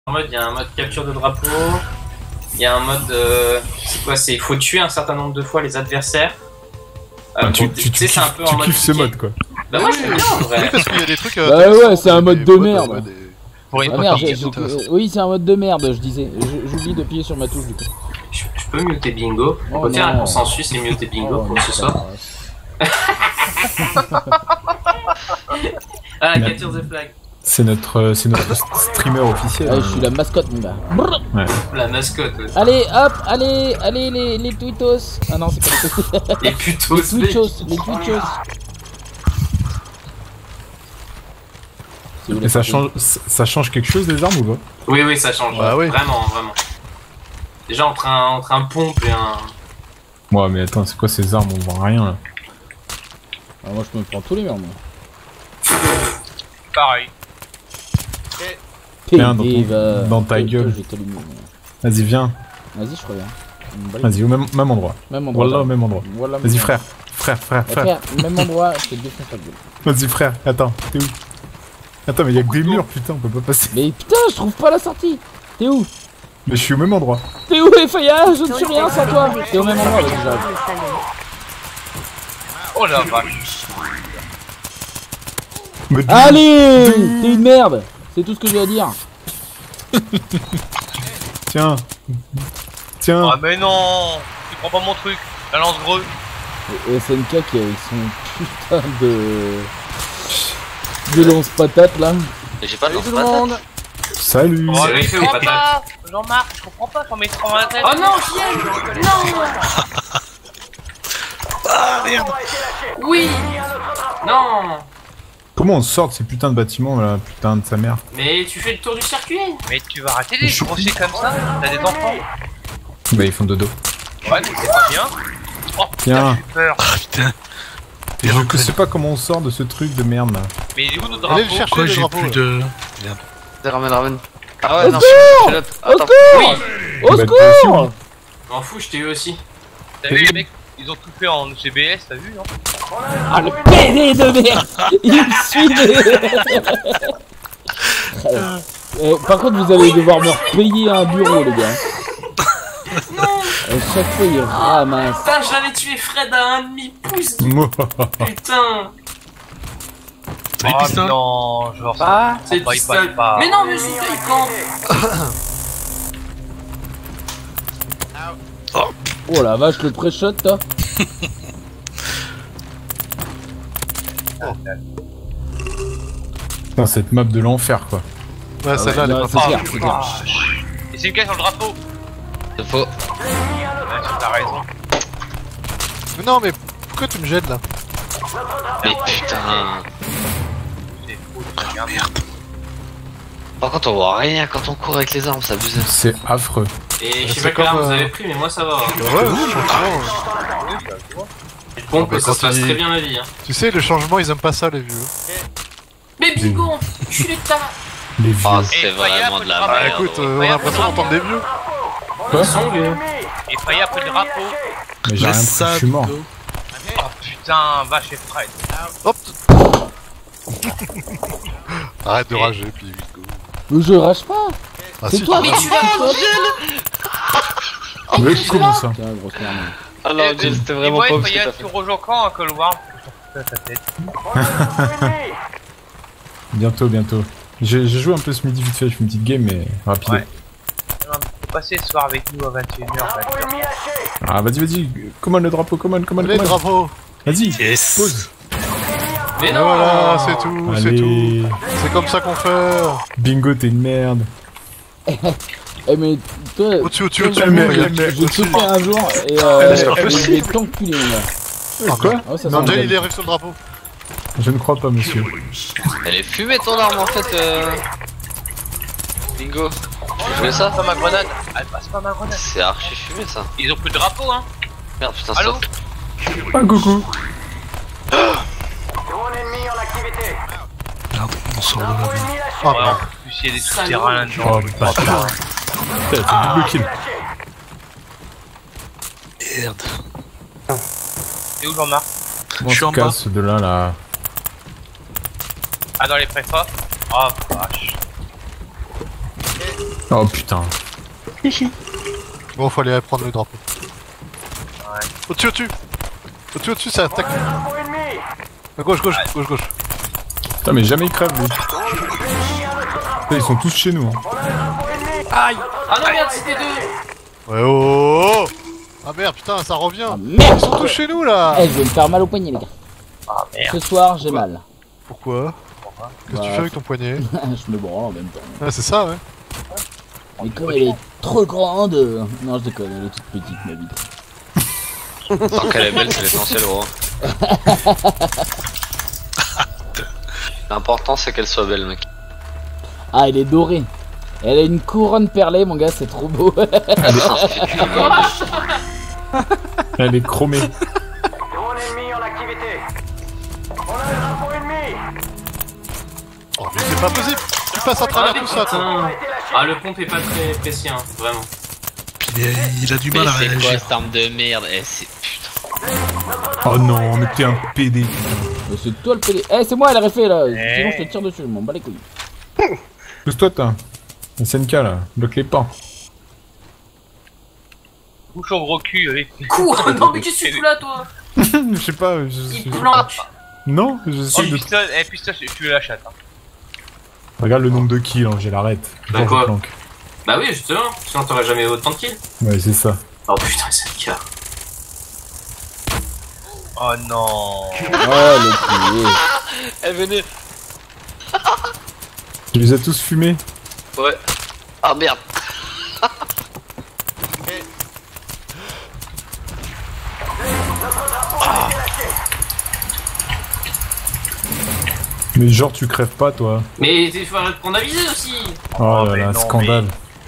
En mode, il y a un mode capture de drapeau. Il y a un mode. C'est quoi? C'est il faut tuer un certain nombre de fois les adversaires. Tu c'est un peu en mode. kiffes ce mode quoi. Bah, moi j'aime bien en vrai. Oui, parce qu'il y a des trucs. Bah ouais, c'est un mode de merde. Pour une Merde, oui, c'est un mode de merde, je disais. J'oublie d'appuyer sur ma touche du coup. Je peux muter bingo. On peut faire un consensus et muter bingo pour ce soir. Ah, capture the flag. C'est notre streamer officiel. Je suis la mascotte, mon gars. Ouais. La mascotte. Ouais. Allez, hop, allez, les twittos. Ah non, c'est pas les twittos. Les putos. Les twitchos, les twitchos. Et ça change quelque chose des armes ou pas? Oui, ça change. Bah oui. Vraiment. Déjà entre un pompe et un. Ouais, mais attends, c'est quoi ces armes? On voit rien là. Ah, moi je me prends tous les merdes. Pareil. Viens dans ta gueule. Vas-y, viens. Vas-y, je reviens. Vas-y, au même endroit. Même endroit. Voilà, au même endroit. Voilà, vas-y, frère. Même endroit, je te défonce la gueule. Vas-y, frère. Attends, t'es où? Attends, mais y'a que des murs, putain, on peut pas passer. Mais putain, je trouve pas la sortie. T'es où? Mais je suis au même endroit. T'es où, Efaya? Je ne suis rien sans toi. T'es au même endroit, vas-y, j'arrive. Oh la vache. Allez! T'es une merde! C'est tout ce que j'ai à dire. Tiens. Ah mais non! Tu prends pas mon truc, la lance greu. Et SNK qui avec son putain de lance-patate là. J'ai pas de lance-patate. Salut! Oh, mais je comprends pas! Jean-Marc, je comprends pas qu'on met trop la tête. Oh non, Fiel! Non! Ah merde! Oui! Non! Comment on sort de ces putains de bâtiments là, putain de sa mère? Mais tu fais le tour du circuit! Mais tu vas arrêter les grosser comme ça? T'as des enfants? Bah ils font dodo. Ouais, mais c'est pas bien. Oh putain, j'ai peur. Ah putain! Je sais pas comment on sort de ce truc de merde là. Mais il est où notre drapeau? Allez le chercher, le drapeau. Plus de... Merde. Ramène. Ah ouais, non, Au secours! Au secours! M'en fous, je t'ai eu aussi. T'as vu les mecs? Ils ont tout fait en CBS, t'as vu, non? Ah le PD de merde! Il me suit. Par contre vous allez devoir me repayer un bureau les gars. À chaque fois il ramasse. Putain, j'avais tué Fred à un demi-pouce de... Putain! Oh non, genre ça. C'est Bah, il passe pas. Mais non, mais c'est ça, il campe! Oh la vache le pré-shot toi. Putain, cette map de l'enfer quoi. Ouais, celle-là elle est pas c'est clair, facile. c'est clair. Et c'est une caisse sur le drapeau. C'est faux. Ouais, t'as raison. Mais non, mais pourquoi tu me jettes là? Mais putain. C'est faux, Ah merde. Par contre, on voit rien quand on court avec les armes, c'est abusé. C'est affreux. Et je sais c'est pas quelle arme comme, vous avez pris, mais moi ça va. Hein. Ouais, franchement. Je pompe, bah, ça quand se passe il- très bien la vie. Hein. Tu sais, le changement, ils aiment pas ça, les vieux. Mais bingo! Je suis l'état! Les vieux. Oh, c'est vraiment de la Ah, merde. écoute, on a l'impression d'entendre des vieux. Quoi? Ils sont vieux. Et Faya a pris le drapeau. Mais j'ai rien pris, je suis mort. Oh putain, va chez Fred. Hop. Arrête de rager, puis vite go. Mais je rage pas. Ah C'est si, toi tu qui rages. Mais comment ça? Tiens grosse merde. Alors, Jill, c'était vraiment pas pas ouf. ouf ce que Faya, t'as tu fait. rejoins quand à Cold War? Ta tête. Bientôt. J'ai joué un peu ce midi vite fait, je fais une petite game mais rapide. Ouais. Non, mais faut passer ce soir avec nous à 21h. Ah vas-y, commande le drapeau, commande. Allez, bravo. Vas-y, Yes. pose. Mais Et non! voilà, c'est tout, c'est tout. Allez, C'est comme ça qu'on fait. bingo, t'es une merde. Eh mais toi, Au-dessus, j'ai sauté un jour et j'ai t'enculé mon gars. Ah quoi? Ah ouais, ça Non, sent Jay, bien. il arrive sur le drapeau. Je ne crois pas, monsieur. Elle est fumée ton arme en fait. Bingo. Tu jouais ça? Pas ma grenade. Elle passe pas ma grenade. C'est archi fumé ça. Ils ont plus de drapeau, hein. Merde, putain, Allô? stop. Ah, coucou. Merde, on sort de là. Ouais, en plus, il y a des souterrains là-dedans. Oh, bâtard. Putain, t'as double kill. Merde. C'est où Jean-Marc? On Je suis se en bas. casse de là, là. Ah, dans les préfats? Oh vache. Oh putain. Bon, faut aller prendre le drapeau. Ouais. Au-dessus, au-dessus. Au-dessus, au-dessus, ça attaque. À gauche, gauche, gauche, gauche. Putain, mais jamais ils crèvent, lui. Putain, ils sont tous chez nous. Hein. Aïe. Ah non, merde, c'était deux. Ouais, oh, oh. Ah merde, putain, ça revient. Ah, merde. Ils sont tous chez nous, là. Eh, je vais me faire mal au poignet, les gars. Ah merde. Ce soir, j'ai mal. Pourquoi? Qu'est-ce que tu Bah, fais avec ton poignet? Je me branle en même temps. Ah, c'est ça, ouais. Mais comme elle est trop grande... Non, je déconne, elle est toute petite, ma vie. Tant qu'elle est belle, c'est l'essentiel, gros. L'important, c'est qu'elle soit belle, mec. Ah, elle est dorée. Elle a une couronne perlée, mon gars, c'est trop beau. Elle est chromée. Drone ennemi en activité. On a le drapeau ennemi. Oh, mais c'est pas possible. Tu passes à travers tout ça, toi. Putain. Ah, le pompe est pas très précis, hein, vraiment. Il a du Mais mal à c'est quoi réagir. cette arme de merde? Eh, c'est putain. Oh non, mais t'es un PD. C'est toi le PD. Eh, c'est moi, elle a fait là. Sinon, je te tire dessus, je m'en bats les couilles. Pousse-toi, t'as. SNK là, bloque les pas. Bouge ton gros cul avec. Cours. Non, mais qu'est-ce que tu fous là, toi? Je sais pas, Il planque. Non, Oh, j'essaie de... pistolet, pistolet, tu veux la chatte. Hein. Regarde le nombre de kills, hein, j'ai l'arrête. Bah quoi? Bah oui, justement, sinon t'aurais jamais autant de kills. Ouais, c'est ça. Oh putain, c'est le cas. Oh non. Oh, le PD. Eh, venez. Tu les as tous fumés. Ouais. Ah merde. Mais genre, tu crèves pas, toi. Mais il faut arrêter de prendre à viser aussi. Oh là mais là, non, scandale.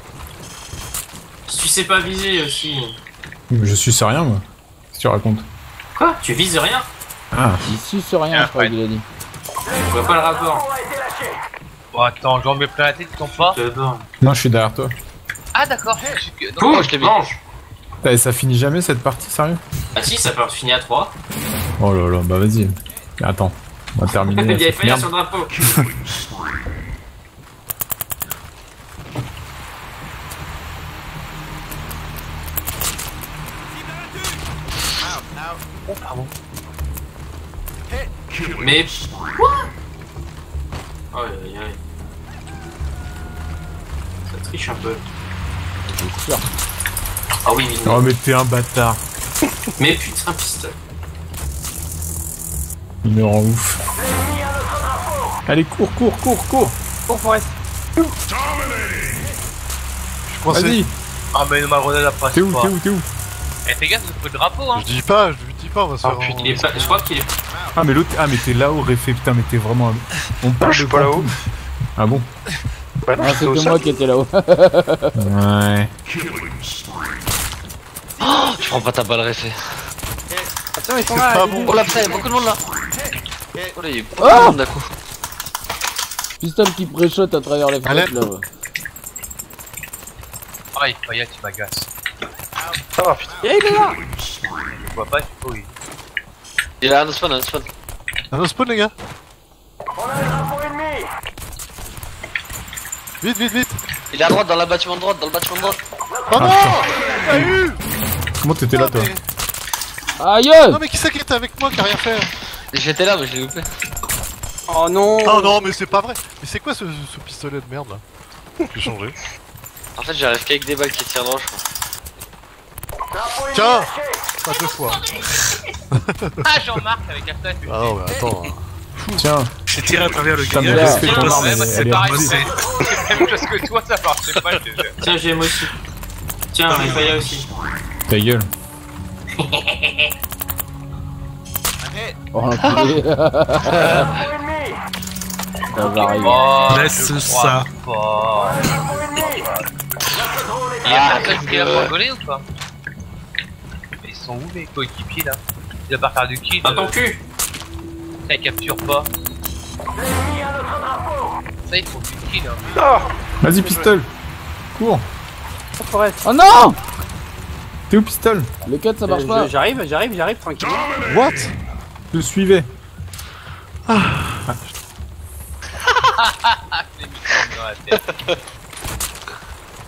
Si tu sais pas viser aussi. Mais je suis rien, moi. Qu'est-ce que tu racontes? Quoi? Tu vises rien? Ah, Il suce rien, je crois qu'il a dit. Je vois pas le rapport. Bon, attends, j'en mets plein la tête, tu tombes pas. J'adore. non, je suis derrière toi. Ah, d'accord. Cours, je l'ai vu. mange. Eh, ça finit jamais cette partie, sérieux? Ah si, ça peut finir à 3. Oh là là, bah vas-y. Attends, on va terminer. Il y avait cette pas l'air merde. sur le drapeau. Oh, pardon. Mais quoi? Oh aïe aïe. Ça triche un peu. Ah oui, oui. Oh, mais t'es un bâtard. Mais putain, pistolet. Il me rend ouf. Allez, cours, cours, cours, cours. Cours, Forest. Je suis coincé. Vas-y. Ah, mais ma grenade a pas. T'es où, t'es où, t'es où? Eh, fais gaffe, c'est le drapeau, hein. Je dis pas, on va se faire. Il est pas... Je crois qu'il est... Ah, mais l'autre. Ah, mais t'es là-haut, Réfé. Putain, mais t'es vraiment. On parle de pas là-haut. Ah bon? Ah, c'est que moi qui étais là-haut. Ouais. Oh, je prends pas ta balle, Réfé. Attention, ils sont C'est là. pas bon. Oh là, putain, y'a beaucoup de monde là. Oh là, y'a beaucoup Ah de monde d'un coup. Pistol qui préchote à travers les Allez. fenêtres là. Ah, il faut y aller, tu m'agaces. Ça va, putain. Il est là. Je vois pas, tu peux, oui. Il a un spawn, un spawn. Un spawn, les gars. On a le drapeau ennemi. Vite, vite, vite. Il est à droite, dans le bâtiment de droite, dans le bâtiment de droite. Oh non, t'as eu. Comment t'étais là, toi? Aïe! Non, mais qui c'est qui était avec moi qui a rien fait? J'étais là, mais je l'ai loupé. Oh non. Oh non, mais c'est pas vrai. Mais c'est quoi ce pistolet de merde là? J'ai changé. En fait, j'arrive qu'avec des balles qui tirent droit, je crois. Drapeau ennemi Tiens. lâché. Pas deux fois. Ah, Jean-Marc avec la fenêtre. Ah non, mais attends. Tiens. J'ai tiré à travers le Putain, mais grillage. respecte ton arme, Ouais, bah, elle c'est est pareil, abusée. c'est la même chose que toi, ça marchait pas, je te jure. Tiens, j'ai moi aussi. Tiens, Rifaya aussi. Ta gueule. Oh l'enculé! Drapeau ennemi. Ça j'arrive. Oh, Laisse je ça. crois pas. Drapeau ennemi. Il y a personne qui a rigolé ou pas? Ils sont où les coéquipiers là? Il va pas faire du kill. Dans ton cul. Ça, il capture pas. L'ennemi a notre drapeau. Ça, il faut du kill. Hein. Vas-y, pistol. Cours. Oh non! T'es où, pistol? Le cut ça marche pas! J'arrive, tranquillement. What? Je le suivais. Ah, je l'ai mis dans la tête.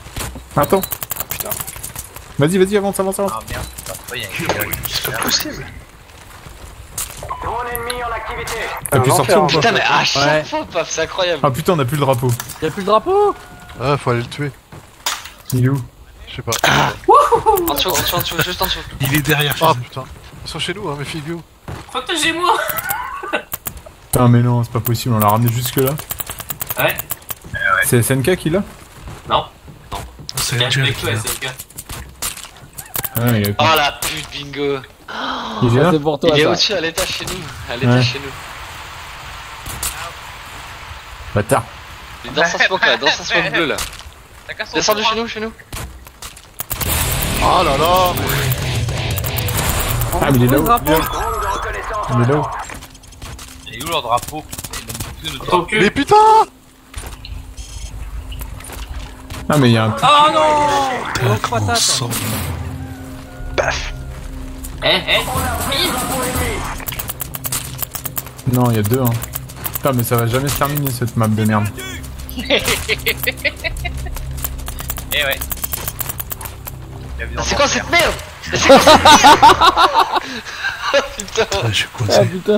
Attends. Putain. Vas-y, avance. Ah merde, il y a C'est pas possible. Drone ennemi en activité. T'as pu sortir ou pas? Putain, mais à chaque Ouais. fois, paf, c'est incroyable. Ah putain, on a plus le drapeau. Y'a plus le drapeau? Ah, faut aller le tuer. Il est où? Je sais pas. En dessous, juste en dessous. Il est derrière. Ah putain. Ils sont chez nous, hein, méfiez-vous. Protégez-moi. Putain, mais non, c'est pas possible, on l'a ramené jusque là. Ouais. C'est SNK qui l'a? Non. C'est Bien le joué gel avec qui toi, l'a. SNK. Ah, il est Oh la pute, bingo. Il est là? C'est pour toi Il est ça. au-dessus à l'étage chez nous. À l'étage Ouais. chez nous. Bâtard. Il est dans sa smoke là, dans sa smoke bleue là. T'as qu'à Descends chez nous. Oh là là. Ah, mais il est là-haut. Drone de reconnaissance. Il est là-haut. Il est où leur drapeau? Ton cul. Mais putain. Ah, mais il y a un. Oh non. On sent. Non, il y a deux, hein. Putain, mais ça va jamais se terminer cette map de merde. Eh ouais. C'est quoi cette merde? Putain. Ah, je suis Ah coincé. putain.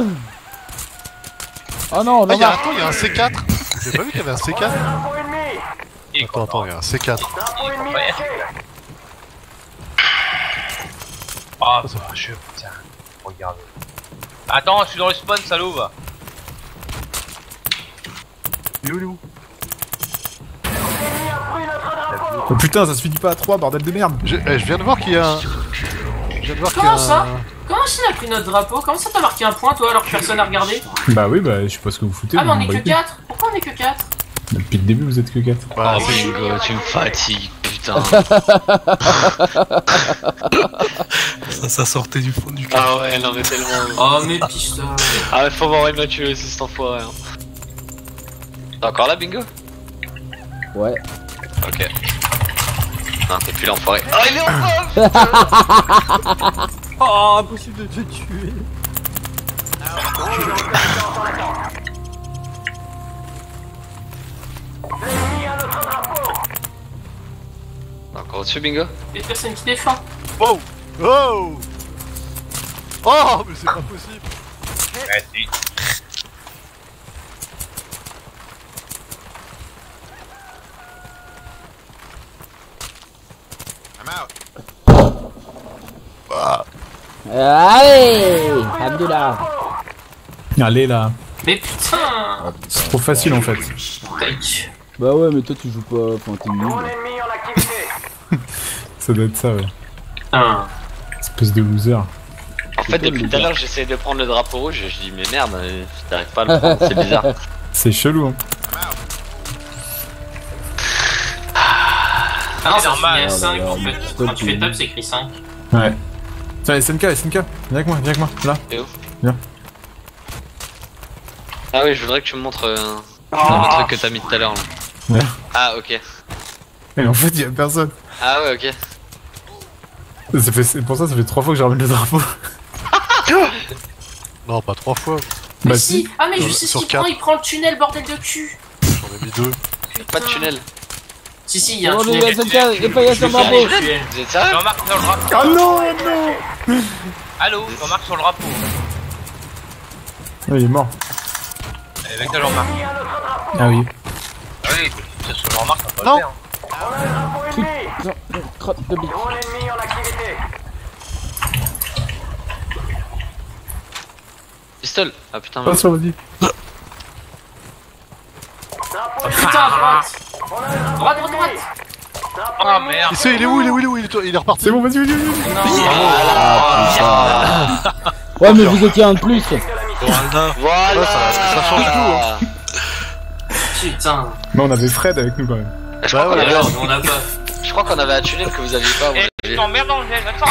Oh non, Ah, non, il y a un C4. J'ai pas vu qu'il y avait un C4. Drapeau ennemi. Attends, il y a un C4. Drapeau ennemi lâché. Ah, ça va, je putain. Regarde. Attends, je suis dans le spawn, salaud va. Il est où? Ennemi a pris notre drapeau. Oh putain, ça se finit pas à 3, bordel de merde. Je viens de voir qu'il y a un. Je viens de voir qu'il y a Comment ça? un. Comment ça il a pris notre drapeau? Comment ça t'as marqué un point toi alors que personne a regardé? Bah oui, bah je sais pas ce que vous foutez. Ah mais vous on est m'en que battez. 4. Pourquoi on est que 4? Depuis le début, vous êtes que 4. Bah, Oh bingo, tu me fatigues, putain. Ça sortait du fond du cœur. Ah ouais, non mais tellement. Oh mais pistolet. Ah ouais, faut voir il m'a tué aussi cet enfoiré. Hein. T'es encore là, bingo? Ouais. Ok. Non, t'es plus l'enfoiré. Oh, il est en bas. Oh, impossible de te tuer. Drone de reconnaissance en attente. L'ennemi a notre drapeau. Encore au-dessus, bingo? Y'a personne qui défend. Oh! Oh! Oh! Mais c'est pas possible! Ouais, si. Allez, Abdullah. Allez là. Mais putain. C'est trop facile en fait. Tac. Bah ouais, mais toi tu joues pas, enfin t'es nul. Drone ennemi en activité. Ça doit être ça, ouais. Putain. Espèce de loser. En fait, depuis tout à l'heure, j'essayais de prendre le drapeau rouge et je dis, mais merde, t'arrives pas à le prendre, c'est bizarre. C'est chelou, hein. Ah non, ça normal. finit à 5 en non, fait. stop, Quand tu fais oui. top, c'est écrit 5. Ouais. Tiens, SNK, viens avec moi, là. Ah oui, je voudrais que tu me montres le truc que t'as mis tout à l'heure là. Ouais. Ah ok. Et en fait, y'a personne. Ah ouais, ok. C'est pour ça, ça fait 3 fois que j'ai ramené le drapeau. Non, pas 3 fois. Mais Bah si. Ah mais je sais ce sur qu'il prend, quatre. il prend le tunnel, bordel de cul. J'en ai mis 2. Pas de tunnel. Si, il y a un Oh, mais tunnel. SNK, y'a pas sur le drapeau. Vous êtes sérieux? Jean-Marc sur le drapeau. Ah non, non. Allô, Jean-Marc sur le drapeau. Il est mort. Avec toi, Jean-Marc. Ennemi a notre drapeau. Ah oui. Ah oui, c'est sur Jean-Marc, ça va Non. le faire. On a le drapeau ennemi. Crotte de bite. Drone ennemi en activité. Pistol. Ah putain, Pas sur, vas-y. Drapeau Oh ennemi. putain, à droite. On a le drapeau Droite. ennemi. Drapeau Oh ennemi. merde. Il est où? Il est reparti. C'est bon, vas-y. Non. Ouais, mais vous étiez un de plus. De la mission. Voilà. Voilà. Ouais, ça change tout, hein. Putain. Mais on avait Fred avec nous quand même. Je crois qu'on ouais. avait, Alors, on a pas. je crois qu'on avait un tunnel que vous aviez pas. vous Eh, aviez. tu t'emmerdes dans le gel, attends,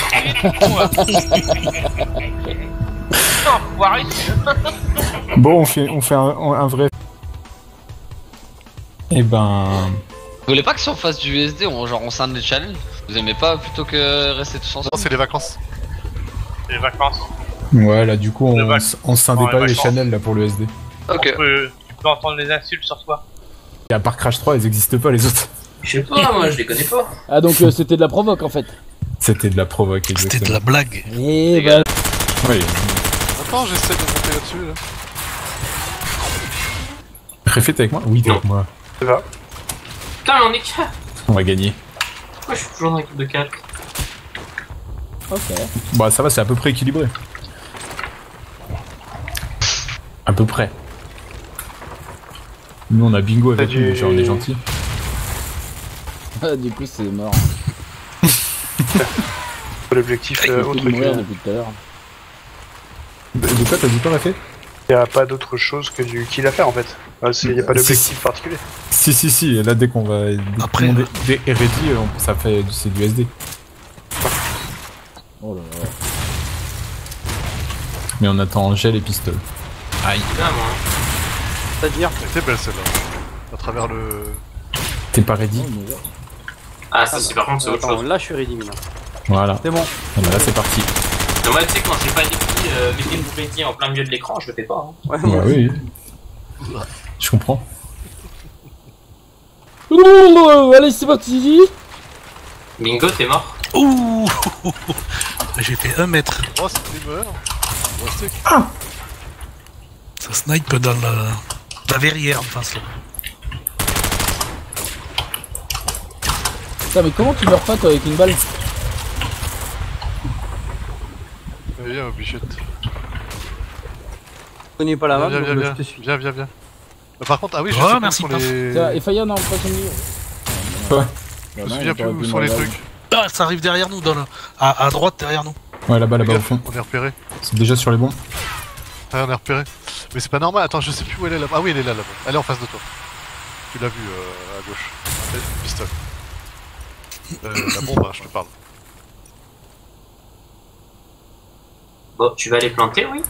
putain, enfoiré. Bon, on fait un vrai. Eh ben. Vous voulez pas que si on fasse du USD, on scinde les challenges? Vous aimez pas plutôt que rester tous ensemble? Non, c'est les vacances. Les vacances. Ouais, là, du coup, Le on, bac. on scindait Ouais, pas les vacances. channels là pour le SD. Ok. Tu peux entendre les insultes sur toi. Et à part Crash 3, elles existent pas les autres. Je sais pas, moi je les connais pas. Ah donc c'était de la provoque en fait. C'était de la provoque, C'était de la blague. Eh bah... Oui. Attends, j'essaie de monter là-dessus là. Préfet, t'es avec moi? Oui, t'es avec moi. Putain, mais on est 4. On va gagner. Pourquoi je suis toujours dans l'équipe de 4? Ok. Bah ça va, c'est à peu près équilibré. À peu près. Nous on a Bingo avec nous, déjà on est gentil. Ah, du coup c'est mort. L'objectif Il autre fait mourir que... depuis tout à l'heure. De quoi t'as dit quoi, Rafé? Il n'y a pas d'autre chose que du kill à faire en fait. Il n'y a pas d'objectif particulier. Si, là dès qu'on va... Après, Dès RD, ça fait... c'est du SD. Oh là là. Mais on attend Angèle et Pistol. Aïe. Putain, moi. C'est-à-dire Elle était belle celle-là. À travers le... T'es pas ready? Oh, mais... Ah, ça c'est par contre c'est autre chose. Là je suis ready maintenant. Voilà. C'est bon. Voilà, là c'est parti. Mais moi, tu sais, quand j'ai pas écrit mettez-vous ready en plein milieu de l'écran, je le fais pas. Hein. Ouais, Bah oui. Je comprends. Oh, allez c'est parti. Bingo, t'es mort. Ouh. J'ai fait 1 mètre. Oh, c'est des meurtres. Restez. Ça snipe dans la verrière en face là. Putain mais comment tu meurs pas toi avec une balle? Viens, Bichette. Je connais pas la map, Viens, donc viens, je viens. te suis. Viens. Par contre, ah oui, je Oh, sais merci, où sont les... Tiens, et Faya non, pas son milieu. Ouais. Je me souviens plus où sont les trucs. Ah, ça arrive derrière nous, à droite derrière nous. Ouais, là-bas Fais au gaffe, fond. on est repéré. C'est déjà sur les bons. Ah, on est repéré. Mais c'est pas normal, attends, je sais plus où elle est là-bas. Ah oui, elle est là-bas. Elle est en face de toi. Tu l'as vu à gauche. Pistol. La bombe, hein, je te parle. Bon, tu vas les planter, oui?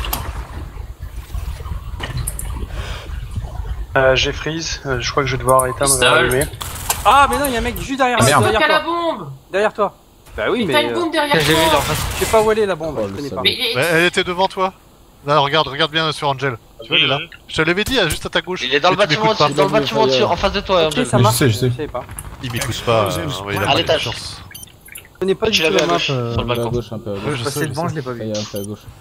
J'ai freeze, je crois que je vais devoir éteindre et Pistol. rallumer. Ah mais non, il y a un mec juste derrière, Ah, merde. Toi, derrière t'as la toi. bombe! Derrière toi. Bah oui, Mais t'as une bombe derrière j'ai vu toi! je sais pas où elle est la bombe, Oh, je le connais pas. salaud. Mais Elle était devant toi. Là, regarde bien sur Angel. Tu vois, elle est là. Je te l'avais dit, juste à ta gauche. Il est dans le Mais tu bâtiment m'écoutes pas. dessus, dans le bâtiment dessus, en face de toi. Ok, Angel. ça Mais je marche, sais, je sais. savais pas. Il m'écoute pas. Ouais, il a À pas de l'étage. chance. Je connais pas Tu du tout l'avais la à map. gauche, sur le Un peu à balcon. gauche, un peu à Ouais, gauche. je Passer sais, devant, je l'ai pas vu. Faya un peu à gauche.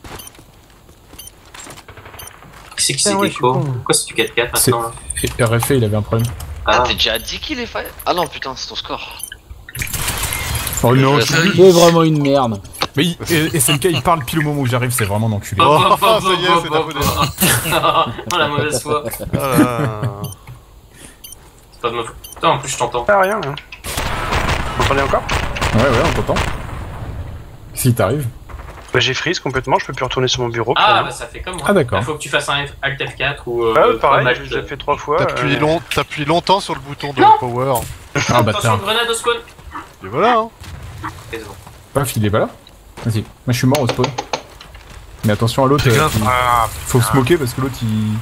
c'est qui Putain, c'est ouais, Gecko? je suis con. Pourquoi c'est du 4-4 C'est- maintenant là? Et RFA, il avait un problème. Ah, Ah, t'es déjà à 10 kills les failles. Ah non, putain, c'est ton score. Oh non, Je- C'est vraiment une merde. mais SNK il parle pile au moment où j'arrive, c'est vraiment un enculé. Oh, ça y est, c'est abonné. Oh la mauvaise foi. Ah là. C'est pas de ma faute. Putain, en plus je t'entends. Ah rien, hein. Vous m'entendez encore? Ouais, on t'entend. Si t'arrives. Bah j'ai freeze complètement, je peux plus retourner sur mon bureau. Ah, clairement. bah ça fait comme moi. Ah, d'accord. Il faut que tu fasses un Alt F4 ou. Ah ouais, pareil, Alt, j'ai déjà fait 3 fois. T'appuies longtemps sur le bouton de Non. power. Ah Attention, bâtard. grenade au spawn. Et voilà, hein. C'est bon. Paf, il est pas là? Vas-y. Moi je suis mort au spawn. Mais attention à l'autre. Fais gaffe. Faut se moquer parce que l'autre il.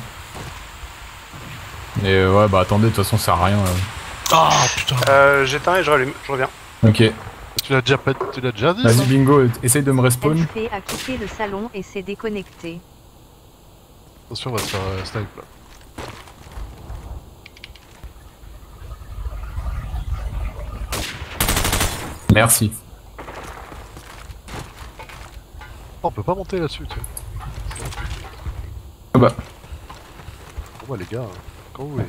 Et ouais, bah attendez, de toute façon ça sert à rien. Ah putain. J'éteins et je rallume, je reviens. Ok. Tu l'as déjà dit Vas-y ça Bingo, essaye de me respawn. LP a quitté le salon et s'est déconnecté. Attention, on va se faire snipe là. Merci. Oh, on peut pas monter là-dessus, tu sais. Ah bah. Bon bah les gars, quand vous voulez.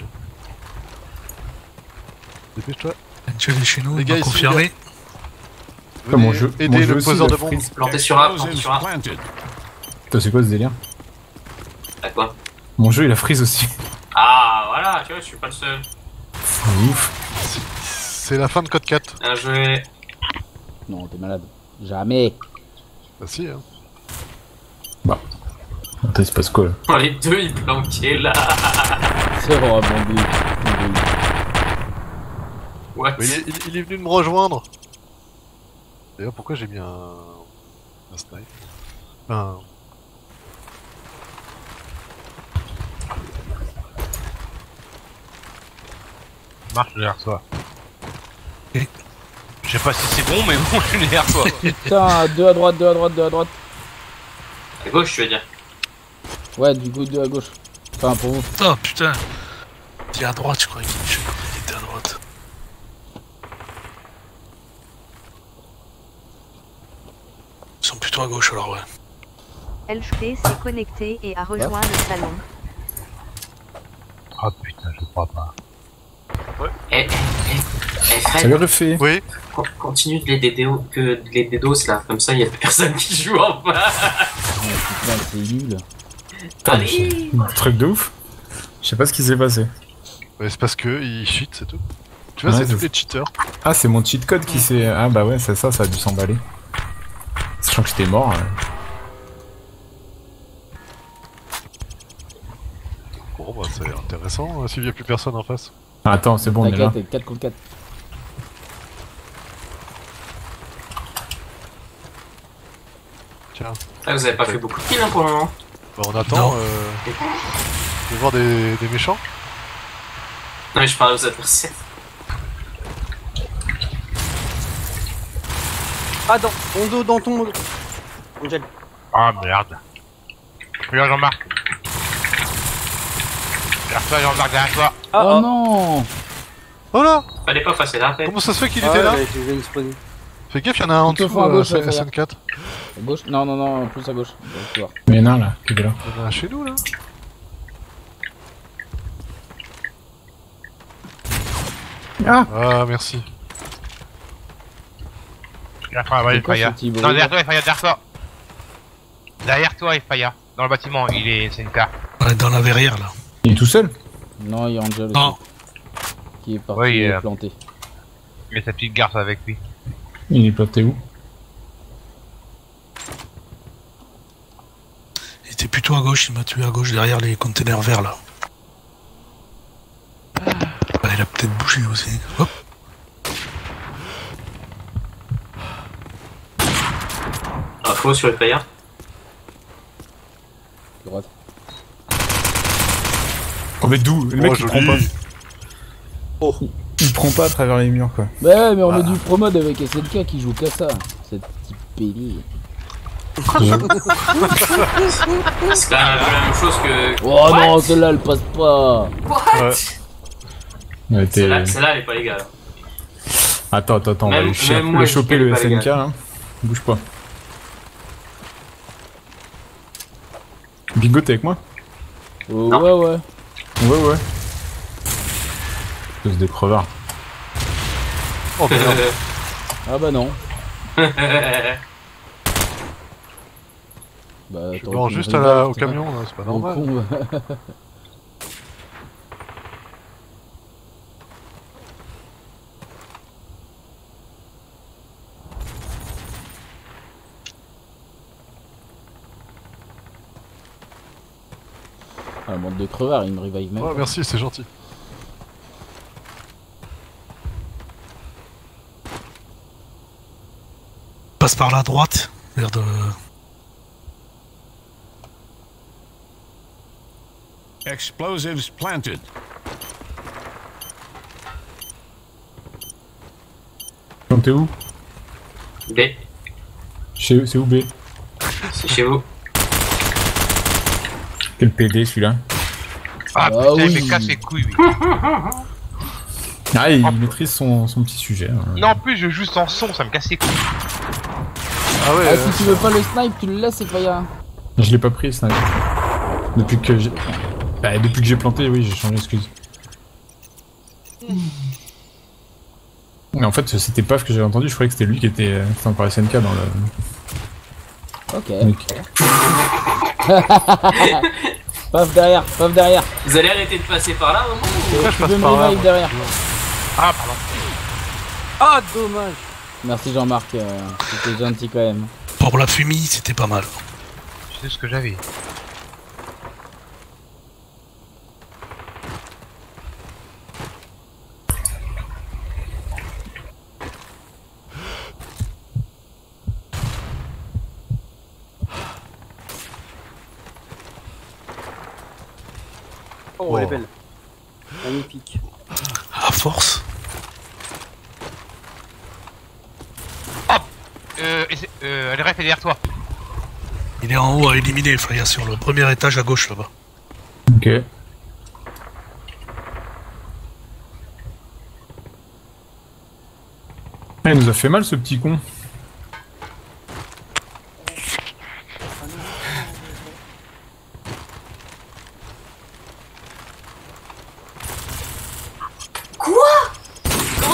Dépêche-toi. Angel est chez nous, Les il gars, m'a ici, confirmé. Venez mon jeu aider le aussi, poseur il a de bombe. freeze. Planté sur A, planté sur A. Putain, c'est quoi ce délire? T'as quoi? Mon jeu il a freeze aussi. Ah, voilà, tu vois, je suis pas le seul. Ouf. C'est la fin de code 4. Bien joué. Non, t'es malade. Jamais. Bah si, hein. Attends, il se passe quoi là? Oh, les deux, ils planquaient là. C'est vraiment bleu. What? Mais il est venu me rejoindre. D'ailleurs, pourquoi j'ai mis un snipe? Marche derrière toi. Je sais pas si c'est bon, mais bon, je suis derrière toi. Putain, 2 à droite, 2 à droite, 2 à droite. À gauche, tu veux dire? Ouais, du coup 2 à gauche. Enfin, pour vous. Oh putain. Il est à droite, je crois qu'il était à droite. sont plutôt à gauche alors, ouais. LHP s'est connecté et a rejoint le salon. Oh putain, je crois pas. Eh, Fred, Salut refait. Oui. Continue de les dédos là, comme ça il y a plus personne qui joue en bas. Putain, c'est nul. Allez. Truc de ouf. Je sais pas ce qui s'est passé. Ouais, c'est parce que il cheat, c'est tout. Tu vois, Ouais, c'est tous c'est- les cheaters. Ah, c'est mon cheat code qui s'est. Ah, bah ouais, c'est ça, ça a dû s'emballer. Sachant que j'étais mort. Bon, bah, c'est intéressant s'il y a plus personne en face. Ah, attends, c'est bon, on est là. T'inquiète, 4 contre 4. Tiens. Ah, vous avez pas fait beaucoup de kills hein, pour le moment. Bah, on attend. Non. De voir des méchants. Non mais je parle aux adversaires. Ah, dans dos, dans ton dos. Angel. Ah merde. Regarde Jean-Marc. Derrière toi Jean-Marc, derrière toi. Ah, Oh non. Oh là. Fallait pas passer la tête. Comment ça se fait qu'il Ah, était là? ouais, je viens de spawner. Fais gaffe, y'en a un en Tout au dessous, fond à gauche, SN4. À gauche? Non, non, non, plus à gauche. On va voir. Mais non, là, qui est là. Y'en a un chez nous là. Ah, merci. Derrière toi, ouais, C'est quoi Faya. ce petit Non, bruit, derrière toi, Faya, derrière toi. Derrière toi, Faya. Dans le bâtiment, c'est une carte. Ouais, dans la verrière là. Il est tout seul? Non, il y a Angel aussi. Non, Qui est parti Oui, planté. Mais sa petite garce avec lui. Il est planté où? il était plutôt à gauche, il m'a tué à gauche derrière les containers verts là. Ouais, il a peut-être bougé aussi. Hop. Info sur le player. Droite. Oh, mais d'où? Le mec, il prend pas. Oh. Il prend pas à travers les murs, quoi. Ouais, mais on a du promode avec SNK qui joue qu'à ça. Cette petite pélée. C'est quand même un peu la même chose que. Oh non, celle-là elle passe pas. What? Ouais, t'es- Celle-là elle est pas légale. Attends, on va Même- aller même moi, le je choper dis le qu'elle est pas SNK là. Bouge pas. Bingo, t'es avec moi? Oh, Non. ouais, ouais. Ouais. Espèce de crevard. Oh merde. Ah bah non. Bah, Tu meurs juste au camion là, c'est pas normal. Ah, bande de crevards, il me revive même. Oh merci, c'est gentil. Passe par la droite, vers de. Explosives planted. T'es où? B. C'est où B? C'est chez vous. Quel PD celui-là? Ah Ah putain, il oui. me casse les couilles, lui. Ah, il maîtrise son petit sujet. Hein. Non, en plus, je joue sans son, ça me casse les couilles. Ah ouais. Ah, si tu veux pas le snipe, tu le laisses et pas ya. Je l'ai pas pris, le sniper. Depuis que j'ai. Bah, depuis que j'ai planté, oui, j'ai changé d'excuse. Mais en fait, c'était Paf que j'avais entendu, je croyais que c'était lui qui était encore SNK dans le. Ok. Paf derrière, paf derrière. Vous allez arrêter de passer par là au moment Pourquoi je Tu passe veux me par là, revive moi derrière. Ah, pardon. Ah, dommage. Merci Jean-Marc, c'était gentil quand même. Pour la fumée, c'était pas mal. Je sais ce que j'avais. Oh, elle est belle. Magnifique. À force. Le ref est derrière toi. Il est en haut à éliminer, Faya, sur le premier étage à gauche là-bas. Ok. Ah, il nous a fait mal ce petit con.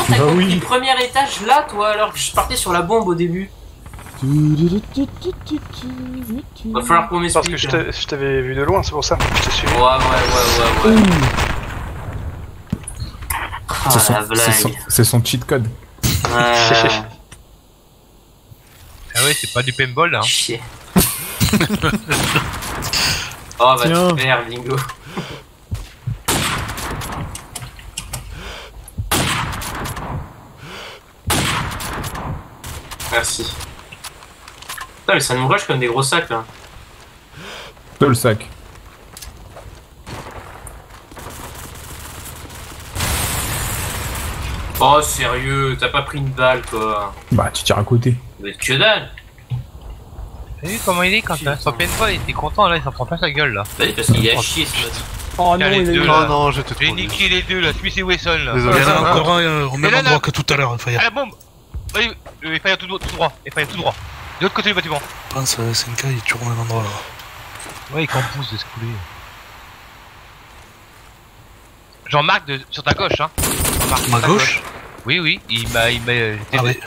t'as Bah compris oui. le premier étage là, toi, alors que je partais sur la bombe au début. Va falloir qu'on Parce m'explique. que je t'avais vu de loin, c'est pour ça. Je t'ai suivi. Ouais. Ah, C'est son, la blague. c'est son cheat code. Ouais. Ah ouais, c'est pas du paintball là. Hein. Chier. Oh, va Tiens. te faire, bingo. Merci. Putain, mais ça nous rush comme des gros sacs là. Toi le sac. Oh, sérieux, t'as pas pris une balle quoi. Bah tu tires à côté. Mais que dalle. T'as vu comment il est quand son paintball il était content là, il s'en prend pas sa gueule là. Bah oui, parce qu'il a chié ce mode. Oh Tiens, non, les il a deux, eu. là. Non, j'étais J'ai trop nul. niqué les deux là, Smith et Wesson là. Désolé. Il y en a encore un au même là, endroit là. que tout à l'heure, Fire. Ah la bombe. Allez, Fire tout droit, Fire tout droit. De l'autre côté du bâtiment. Je pense SNK il est toujours au même endroit là. Ouais, il compousse de se couler. Jean-Marc sur ta gauche hein. Jean-Marc, Ma sur ta gauche. Oui, il m'a. Ah oui.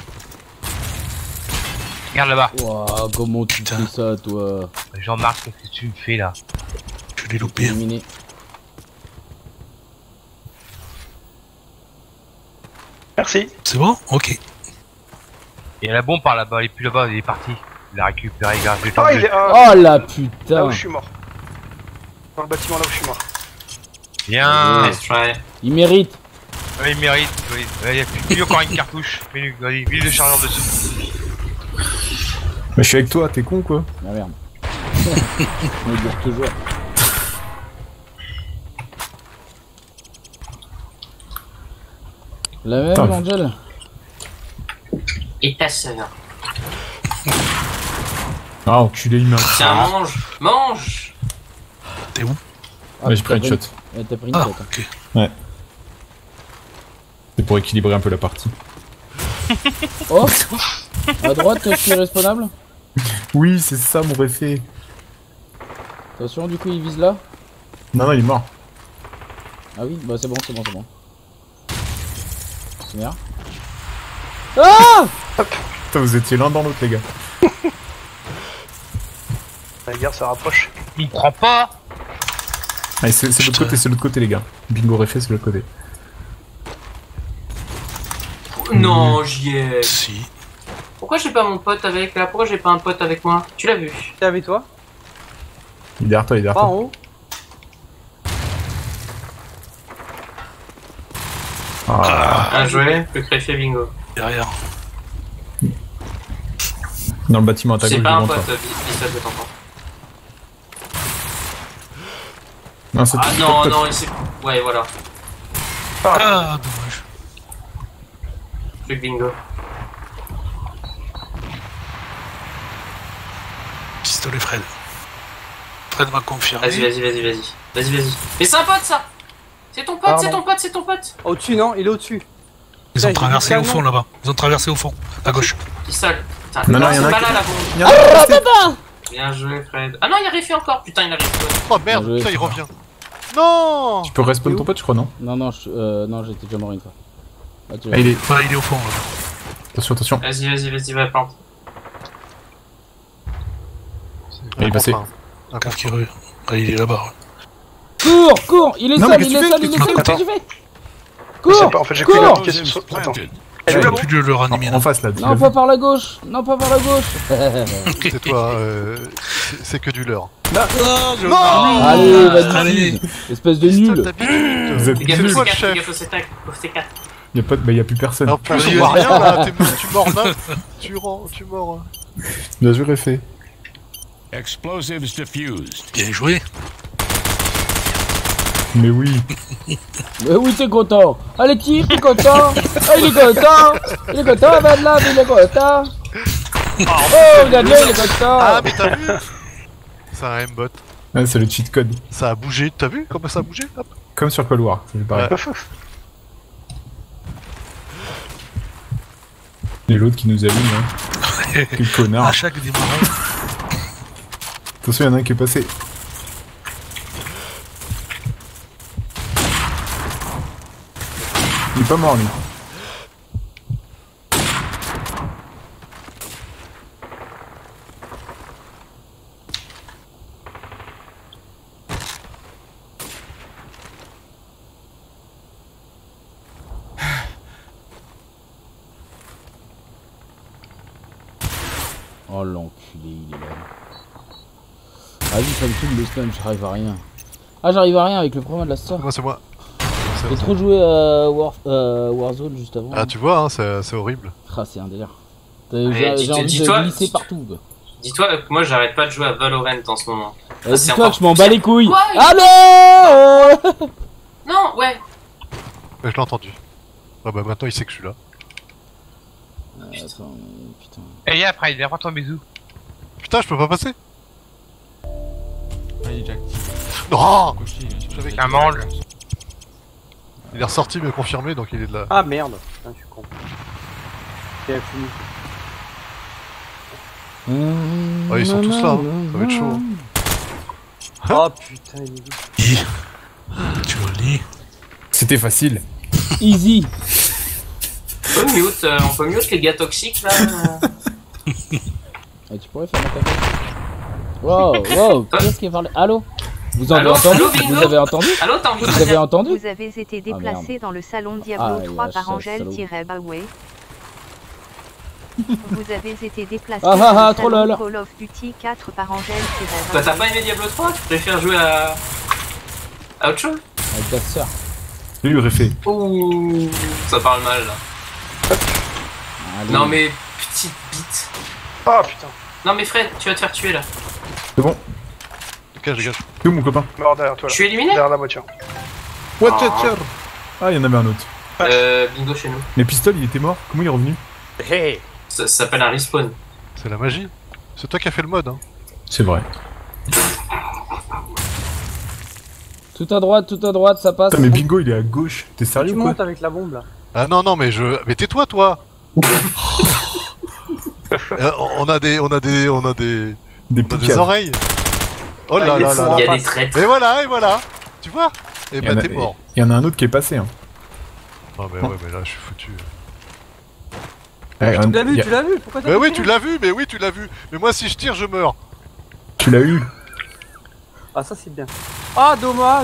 Regarde là-bas. Ouah, comment tu fais ça, toi? Jean-Marc, qu'est-ce que tu me fais là? Je l'ai loupé. Éliminé. Merci. C'est bon? Ok. Et la bombe par là-bas, il est plus là-bas, il est parti. Il l'a récupéré, gars. Je l'ai Ah, tendu. il est. Oh la Là putain! où je suis mort. Dans le bâtiment là où je suis mort. Bien. Nice try. Il mérite! Ouais, il mérite. Oui. Il y a plus encore une cartouche. Mais vas-y, vise le chargeur dessus. Mais je suis avec toi, t'es con quoi. Ah merde. On dure toujours. La même, Putain. Angel? Et ta sœur. Ah enculé il m'a. Tiens, mange. Mange. T'es où? Ouais, j'ai pris une shot. Ouais, t'as pris une Ah, shot. ok. Ouais. C'est pour équilibrer un peu la partie. Oh! À droite, je suis respawnable? Oui, c'est ça mon réfé. Attention, du coup, il vise là? Non, il est mort. Ah oui? Bah c'est bon. C'est merde. Ah! Putain, vous étiez l'un dans l'autre, les gars. La guerre se rapproche. Il me prend pas. Allez, c'est l'autre côté, les gars. Bingo réfé, c'est l'autre côté. Non, j'y ai. Si. Pourquoi j'ai pas mon pote avec là? Pourquoi j'ai pas un pote avec moi? Tu l'as vu? T'es avec toi? Il est derrière toi, Pas en haut? Bien joué, le créfé bingo. Derrière. Dans le bâtiment à ta gauche, C'est pas un devant pote, toi. Bissol de t'entendre. Non, c'est Ah ton non, pote. non, il s'est. Ouais, voilà. Ah, dommage. Truc bingo. Pistolet Fred. Fred m'a confirmé. Vas-y. Mais c'est un pote ça! C'est ton pote, c'est ton pote! Au-dessus, non? Il est au-dessus. Ils ont traversé au fond là-bas. Ils ont traversé au fond, à gauche. Pistol. Putain, Non, c'est y'en a pas qui- là la bombe. Il y en a qui restent. Bien joué, Fred. Ah non, il a réfé encore. Putain, il a réfé. Oh merde, Bien joué. putain, il revient. Non. Tu peux respawn ton pote, je crois, non? Non, j'étais déjà mort une fois. Ah, tu Ah, il est. Ouais, il est au fond là. Attention. Vas-y, va plante. Il est passé. Cave qui rue. Ah, il est là-bas. Cours! Il est Non, seul, mais il qu'est-ce est que seul, tu il fais est seul, qu'est-ce que tu fais? Cours! En fait, j'ai pris Cours. la pièce. Attends. Je vais plus de le ranimer. En face là. tu l'as Non, vu pas par la gauche! Non, pas par la gauche! C'est toi, c'est que du leurre. Non. Allez, vas-y! Allez. Espèce de nul! Vous êtes Les gars, nuls. quoi, le faut chef les gars, faut c'est 4. Y'a plus personne. En plus, on voit rien là, tu mords neuf. Tu mords. Bien joué, réfé. Explosives diffused. Bien joué. Mais oui. Mais oui, t'es content! Allez, tire, t'es content! Ah, il est content! Il est content, Van Lab, il est content! Oh, regarde-le, il est content! Ah, mais t'as vu? C'est un aimbot. Ouais, c'est le cheat code. Ça a bougé, t'as vu comment ça a bougé? Hop. Comme sur Cold War, c'est pareil. Ouais. Et l'autre qui nous allume, hein. Quel connard. À chaque démarrage. Attention, y'en a un qui est passé. Il est pas mort lui. Oh l'enculé, il est là. Vas-y, ça me saoule le stun, j'arrive à rien. Ah, j'arrive à rien avec le problème de la star. Moi, c'est moi. J'ai trop joué à Warzone juste avant. Ah, tu vois, hein, c'est horrible. Ah, c'est un délire. Ouais, J'ai envie de glisser partout. Quoi. Dis-toi que moi j'arrête pas de jouer à Valorant en ce moment. Dis-toi que je m'en bats les couilles. Ouais. Allez. Non, ouais. Je l'ai entendu. Ah bah maintenant il sait que je suis là. Attends, putain. Et y'a après, il prends ton bisou. Putain, je peux pas passer. Allez, Jack. Non. Avec un mange. Il est ressorti mais confirmé donc il est de là. Ah merde. Putain, je suis con. C'est fini. Ah, ils sont tous là, hein. Ça va être chaud. Hein. Oh putain, il est Joli. C'était facile. Easy. On peut mute les gars toxiques là. Tu pourrais faire ma café. Wow, qu'est-ce qui est parlé? Allô? Vous avez Allô, entendu? allô, Vous avez entendu? Allô, t'as envie de Vous avez entendu? Vous avez été déplacé dans le salon Diablo 3 par Angel-Baway. Vous avez été déplacé dans le salon Call of Duty 4 par Angel-Baway. Bah t'as pas aimé Diablo 3? Tu préfères jouer à autre chose? Avec ta sœur. Lui, il aurait fait. Ouh, ça parle mal là. Allez. Non mais petite bite. Ah putain. Non mais Fred, tu vas te faire tuer là. C'est bon. Dégage. C'est où mon copain? Mort derrière toi là. Je suis éliminé? Derrière la voiture. What the fuck? Ah, il y en avait un autre. Bingo chez nous. Mais Pistol, il était mort. Comment il est revenu? Hey. Ça s'appelle un respawn. C'est la magie. C'est toi qui as fait le mode, hein. C'est vrai. Tout à droite, ça passe. Putain, mais Bingo, il est à gauche. T'es sérieux Tu ou quoi? montes avec la bombe là. Ah non, non, mais mais tais-toi, toi. On a des oreilles. Oh là là là. Il y a des traîtres. Et voilà. Tu vois? Et bah t'es mort. Il y en a un autre qui est passé. Hein. Non mais ouais, mais là je suis foutu. Tu l'as vu, tu l'as vu? Pourquoi t'as Mais pas oui, tiré? tu l'as vu, mais oui, tu l'as vu. Mais moi si je tire, je meurs. Tu l'as eu. Ah ça c'est bien. Ah dommage.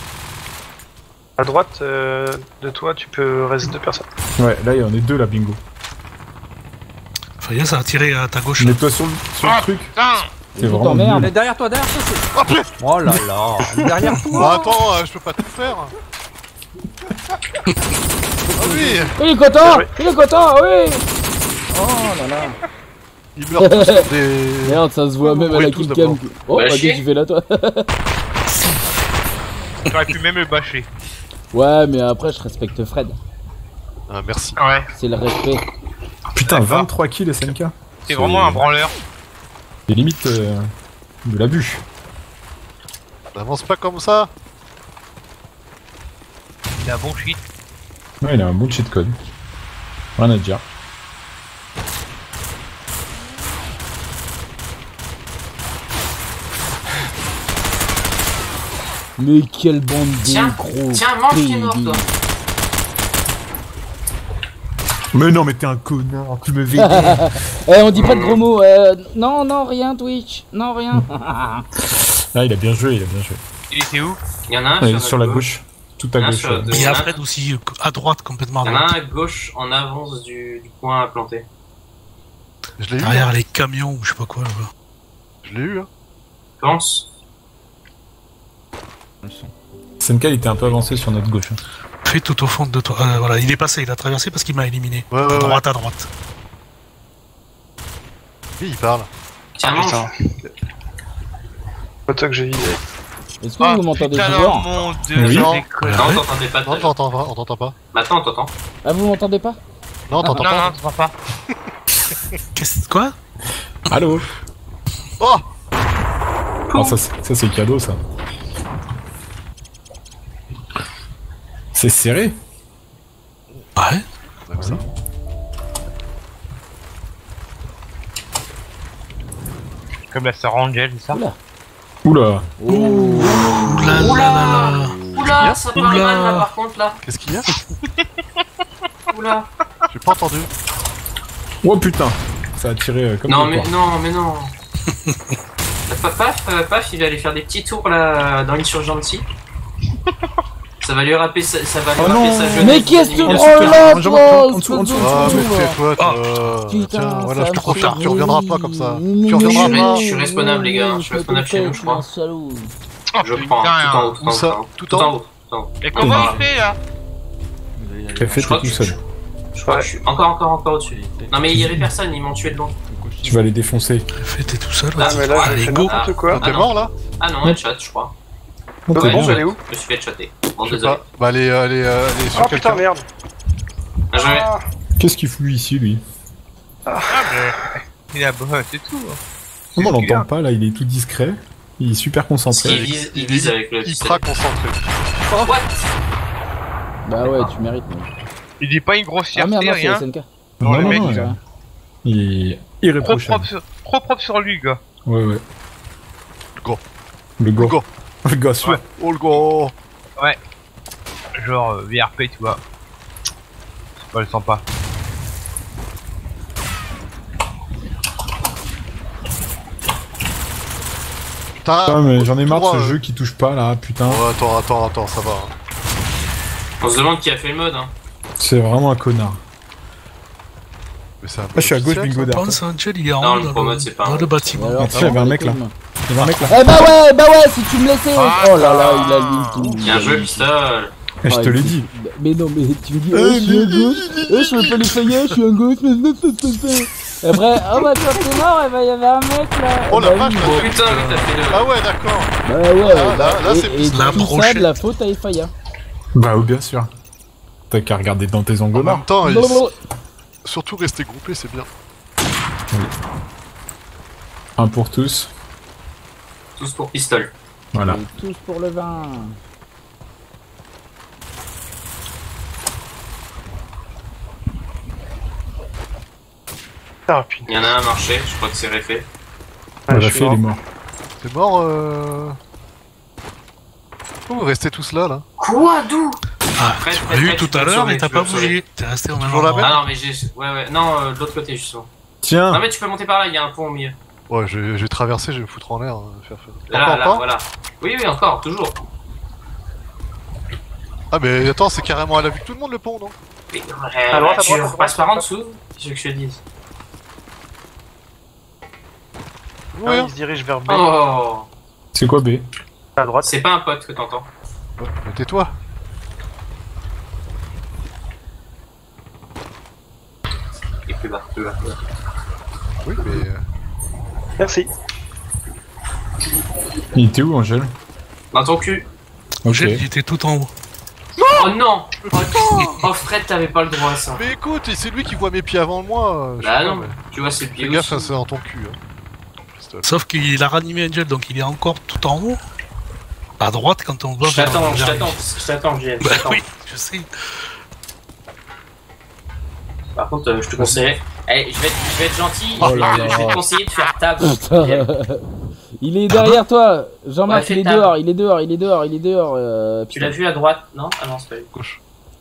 À droite de toi, tu peux rester 2 personnes. Ouais, là, il y en a 2 là, Bingo. Faya, ça a tiré à ta gauche. Mets-toi sur le truc. C'est vraiment merde. nul. Derrière toi, c'est... Oh là là. Derrière toi. Bah attends, je peux pas tout faire. Ah oui. Il est content, oui. Oh là là. Ils meurent tous sur des... Merde, ça se voit même à la killcam. Oh, Bah, qu'est-ce que tu fais là, toi? J'aurais pu même le bâcher. Ouais, mais après, je respecte Fred. Ah merci. Ouais. C'est le respect. Putain, 23 kills SNK. C'est vraiment un branleur. C'est limite de l'abus. N'avance pas comme ça. Il a un bon shit. Ouais, il a un bon cheat code. Rien à dire. Mais quelle bande de gros. Tiens, mange qui est mort toi. Mais non, mais t'es un connard, tu me On dit pas de gros mots. Non, rien, Twitch. Non, rien. Ah, il a bien joué, Il était où? Il y en a un sur la gauche. Tout à gauche. Il y a Fred aussi, à droite, complètement à Il y en a droite. un à gauche en avance du point à planter. Je l'ai eu. Derrière les camions ou je sais pas quoi là-bas. Je l'ai eu. Hein. Pense. SNK, il était un peu avancé sur notre gauche. Fais tout au fond de toi. Voilà, il est passé, il a traversé parce qu'il m'a éliminé. Ouais, à droite. Oui, il parle. Tiens, mange. Pas toi que j'ai vidé. Est-ce que vous m'entendez toujours? Oui. Non, t'entendais pas. Non, on t'entend pas. Maintenant, on t'entend. Ah, vous m'entendez pas? Non, t'entends Non, pas. non, tu vois pas. Qu'est-ce quoi? Allô? Oh. Ah, ça c'est cadeau ça. C'est serré. Ouais. Comme ça. Comme la sœur Angel, c'est ça? Oula. Oula, ça parle mal là par contre là. Qu'est-ce qu'il y a? Oula. J'ai pas entendu. Oh putain. Ça a tiré comme Non des mais porcs. non. Paf, il va aller faire des petits tours là dans l'insurgency. Ça va lui rappeler sa jeunesse. Mais qu'est-ce que tu En prends là, dessous, toi? en dessous, en dessous. Ah, mais tais-toi, toi. Putain, Tiens, voilà, ça je te me confirme, fait tu reviendras rire. pas comme ça. Tu reviendras pas. Je suis respawnable, les gars. Je suis respawnable chez nous, je crois. Salaud. Je prends tout en haut, tout en haut. Tout en haut. Et comment il fait là? Fais tout seul. Je crois que je suis encore au-dessus. Non, mais il y avait personne, ils m'ont tué de loin. Tu vas les défoncer. T'es tout seul. Ah, mais là, j'ai fait n'importe quoi. T'es mort là? Ah non, headshot, je crois. Bon, Bon, elle est où? Je me suis fait headshotter. Bon, Je sais désolé. pas. Bah, allez sur Oh putain, quelqu'un. merde. Ah, Qu'est-ce qu'il fout ici, lui? Ah, mais. Il a beau, c'est tout. On l'entend pas, là, il est tout discret. Il est super concentré. Il vise avec le. Hyper concentré. What? Bah ouais, tu mérites. Mais... Il dit pas une grosse Ah merde, fierté, non, c'est rien. SNK. Non, le mec, non, il non, a- il est Trop irréprochable. propre sur lui, gars. Ouais. Le Le go. gars. Le gars sûr. Oh le go. Ouais. Genre VRP, tu vois. Je le sens pas. Putain, mais j'en ai marre de ce droit, jeu qui touche pas là, putain. Oh, attends, ça va. On se demande qui a fait le mode, hein. C'est vraiment un connard. Mais c'est un je suis à gauche, bingo derrière. Pense Angel, il est en Non, haut le pro mode, c'est pas dans un- le bâtiment. Alors, il y avait un mec là. Il y avait un mec là. Eh bah ouais, si tu me laissais. Oh là là, il a lu tout. Il y a un jeu pistol. Et je te l'ai dit. Mais non, mais tu me dis, je suis un gosse, je veux pas les faillir, je suis un gosse, Et après, oh bah toi t'es mort, et bah y'avait un mec là. Oh la Bah, vache, oui, Putain, oui, t'as fait le. Ah ouais, d'accord. Bah ouais, Ah, là, c'est et la tout ça prochaine. de la faute à Efaya. Bah oui, bien sûr. T'as qu'à regarder dans tes En angles même temps, Blablabla. surtout rester groupé, c'est bien. Un pour tous. Tous pour pistol. Voilà. Et tous pour le vin. Ah putain. Il y en a un marché, je crois que c'est réfé. On je l'a suis fait, il est mort. mort. T'es mort Pourquoi vous restez tous là Quoi? D'où? Ah, Prête, tu prête, l'as eu prête, tout tu peux à me l'heure sauver, et t'as tu peux pas me sauver. bougé. T'es resté au même Toujours la endroit. même Ah non, mais j'ai. Ouais, non, de l'autre côté, justement. Tiens. Non, mais tu peux monter par là, il y a un pont au milieu. Ouais, je vais traverser, je vais me foutre en l'air. Faire. Là, Encore, voilà. Oui, encore, toujours. Ah, mais attends, c'est carrément à la vue de tout le monde le pont, non? Mais, À droite, à tu droite, repasses à par en droite. dessous, qu'est-ce que je te dise? Ouais. Il se dirige vers B. Oh, C'est quoi B? À droite. c'est pas un pote que t'entends. Mais tais-toi. Et plus bas, plus bas, plus bas. Oui, mais. Merci. Il était où, Angèle? Dans ton cul. Ok. Angel, il était tout en haut. Oh non! Oh Fred, t'avais pas le droit à ça. Mais écoute, c'est lui qui voit mes pieds avant moi. Je sais Bah pas, non, mais- tu vois ses pieds Fais gaffe, aussi. c'est dans ton cul. Pistolet. Sauf qu'il a ranimé Angel, donc il est encore tout en haut. À droite quand on va Je t'attends, vers- JL, je Bah t'attends. oui, je sais. Par contre, je te conseille. Eh, je vais être gentil, Oh je là vais là. te conseiller de faire table. Putain. Il est derrière toi. Jean-Marc, Ouais, fais il est table. dehors, il est dehors, il est dehors, il est dehors. Tu l'as vu à droite? Non? Ah non, c'est pas lui. Gauche.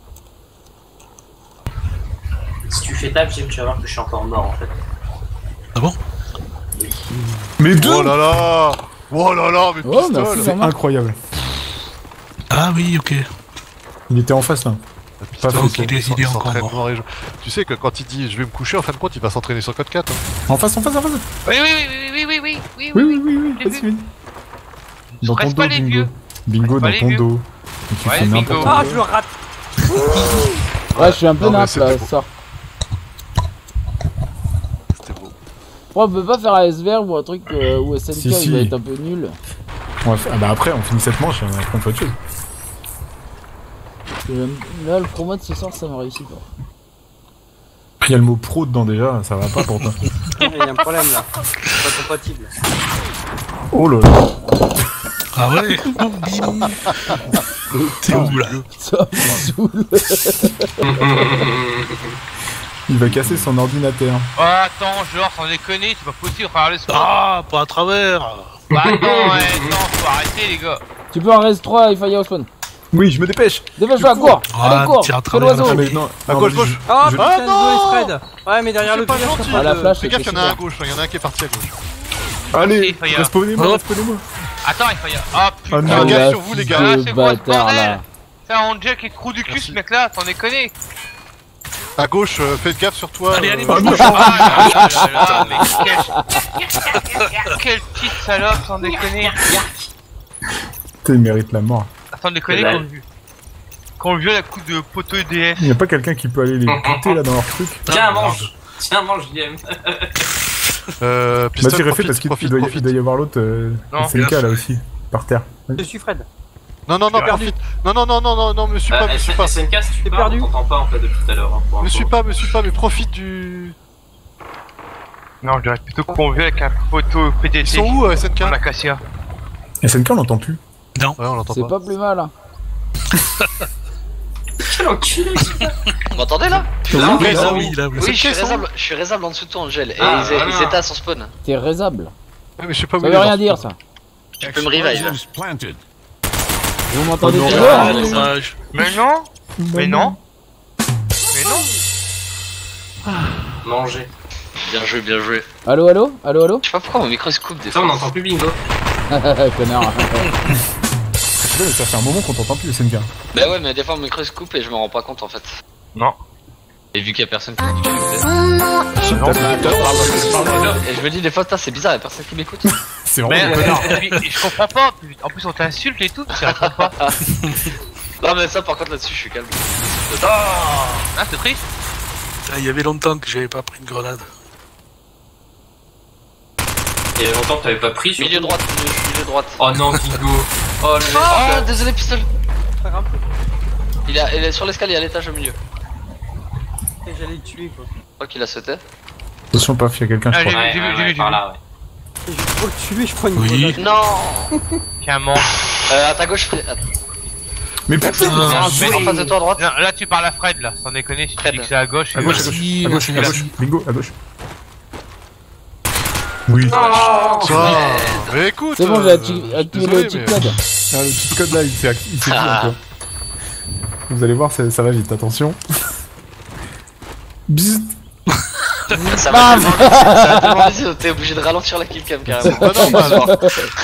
Si tu fais table, tu vas voir que je suis encore mort en fait. Ah bon? Mais deux. Oh là là. Oh là là, mais Oh, pistolet. merci. C'est incroyable. Ah oui, ok. Il était en face là. Pas Donc faux. il est encore s'entraîne mort. noir et jaune. Tu sais que quand il dit je vais me coucher, en fin de compte, il va s'entraîner sur code 4. Hein. En face, en face, en face. Oui. Oui, oui, J'ai vas-y, vu. vas-y. Dans ton Reste dos, pas les bingo. vieux. Bingo Reste pas dans les ton vieux. dos. Et tu Ouais, fais n'importe bingo. quoi. Ah, je le rate. Ouais, je suis un peu Non, mais nappe là, c'était beau. sort. C'était beau. On peut pas faire ASVR ou un truc où SNK Si, il si. va être un peu nul. Ah bah après, on finit cette manche et après on fait autre chose. Parce que là, le promo de ce soir, ça me réussit pas. Il y a le mot pro dedans déjà, ça va pas pour toi. Il y a un problème là. C'est pas compatible. Oh là là. Ah ouais? Bim. T'es où là? Ça me saoule. Il va casser son ordinateur. Oh, attends, genre, sans déconner, c'est pas possible, frère, le soir. Ah, pas à travers. Bah, attends, non, faut arrêter, les gars. Tu peux en reste 3, il faille au spawn. Oui, je me dépêche. Dépêche-toi, cours. Ah, Allez, cours. tire à Fais travers l'oiseau. Ah, mais non, À non, gauche, vas-y, gauche. Ah je- putain, non désolé Fred. Ouais, mais derrière C'est le pas pilier, gentil. ça Ah, la flash, Fais gaffe, il y en a un à c'est gauche, il y en a un qui est parti à gauche. Allez, Fire. respawnez-moi, Oh. respawnez-moi. Attends, il faut y aller. Oh Ah, putain, non. Fais Ah, gaffe la sur vous, les fille gars. Ah, de c'est quoi ce bâtard bordel? là. T'as Angel qui est trou du cul ce mec là, t'en déconnes. À gauche, faites gaffe sur toi. Allez, allez, Ah là là, mais quelle petite salope, sans déconner. Il mérite la mort. Sans déconner qu'on viole à coup de poteau EDF. Y'a pas quelqu'un qui peut aller les buter là dans leur truc? Tiens, mange. Tiens, mange, JM. Vas-y, refais parce qu'il doit y avoir l'autre SNK là aussi, par terre. Je suis Fred. Non, profite. Non, me suis pas, me suis pas. SNK, si tu parles, on t'entend pas en fait depuis tout à l'heure. Me suis pas, mais profite du... Non, je dirais plutôt qu'on viole avec un poteau PDT. Ils sont où, SNK? On Acacia. SNK, on l'entend plus. Non. Ouais, on l'entend pas. C'est pas plus mal, hein. Quel enculé. Vous m'entendez là? Oui, je suis raisable en dessous de toi, Angel. Et ils étaient à son spawn. T'es raisable. Ouais, mais je sais pas où Ça veut rien dire, ça. Tu peux me revive. Vous m'entendez Oh non, toujours? Mais non. Mais non. Mais non. Manger. Bien joué, bien joué. Allo, allo? Allo, allo? Je sais pas pourquoi mon micro se coupe des Ça, fois. on n'entend plus bingo. Connard. Ça fait un moment qu'on t'entend plus, SNK. Bah ouais, mais des fois mon micro se coupe et je me rends pas compte en fait. Non. Et vu qu'il y a personne qui m'écoute. Et je me dis des fois, c'est bizarre, y'a personne qui m'écoute. C'est vraiment Mais connard. je comprends pas. En plus, on t'insulte et tout, tu réponds pas. Non, mais ça, par contre, là-dessus, je suis calme. Ah, c'est triste. Il y avait longtemps que j'avais pas pris une grenade. Il y a longtemps que t'avais pas pris. Milieu droite, milieu droite. Oh non, bingo. Oh le. Oh, désolé, pistolet. Il est sur l'escalier à l'étage au milieu. J'allais le tuer quoi. Je crois qu'il a sauté. Attention, paf, y'a quelqu'un, je crois. Ouais, par là, ouais. Je vais trop le tuer, je prends une Oui. grenade. Non. Tiens, mange. À ta gauche, Fred. Mais putain, En face de toi à droite. Non, là, tu parles à Fred, là, sans déconner. Si tu dis que c'est à gauche, à gauche, à gauche, à gauche, bingo, à gauche. Oui. Mais écoute. C'est bon, j'ai activé le cheat code. Ah, le cheat code là, il s'est dit un peu. Vous allez voir, ça va vite, attention. Bzzz. Ça va tellement vite, t'es obligé de ralentir la killcam carrément. C'est pas normal.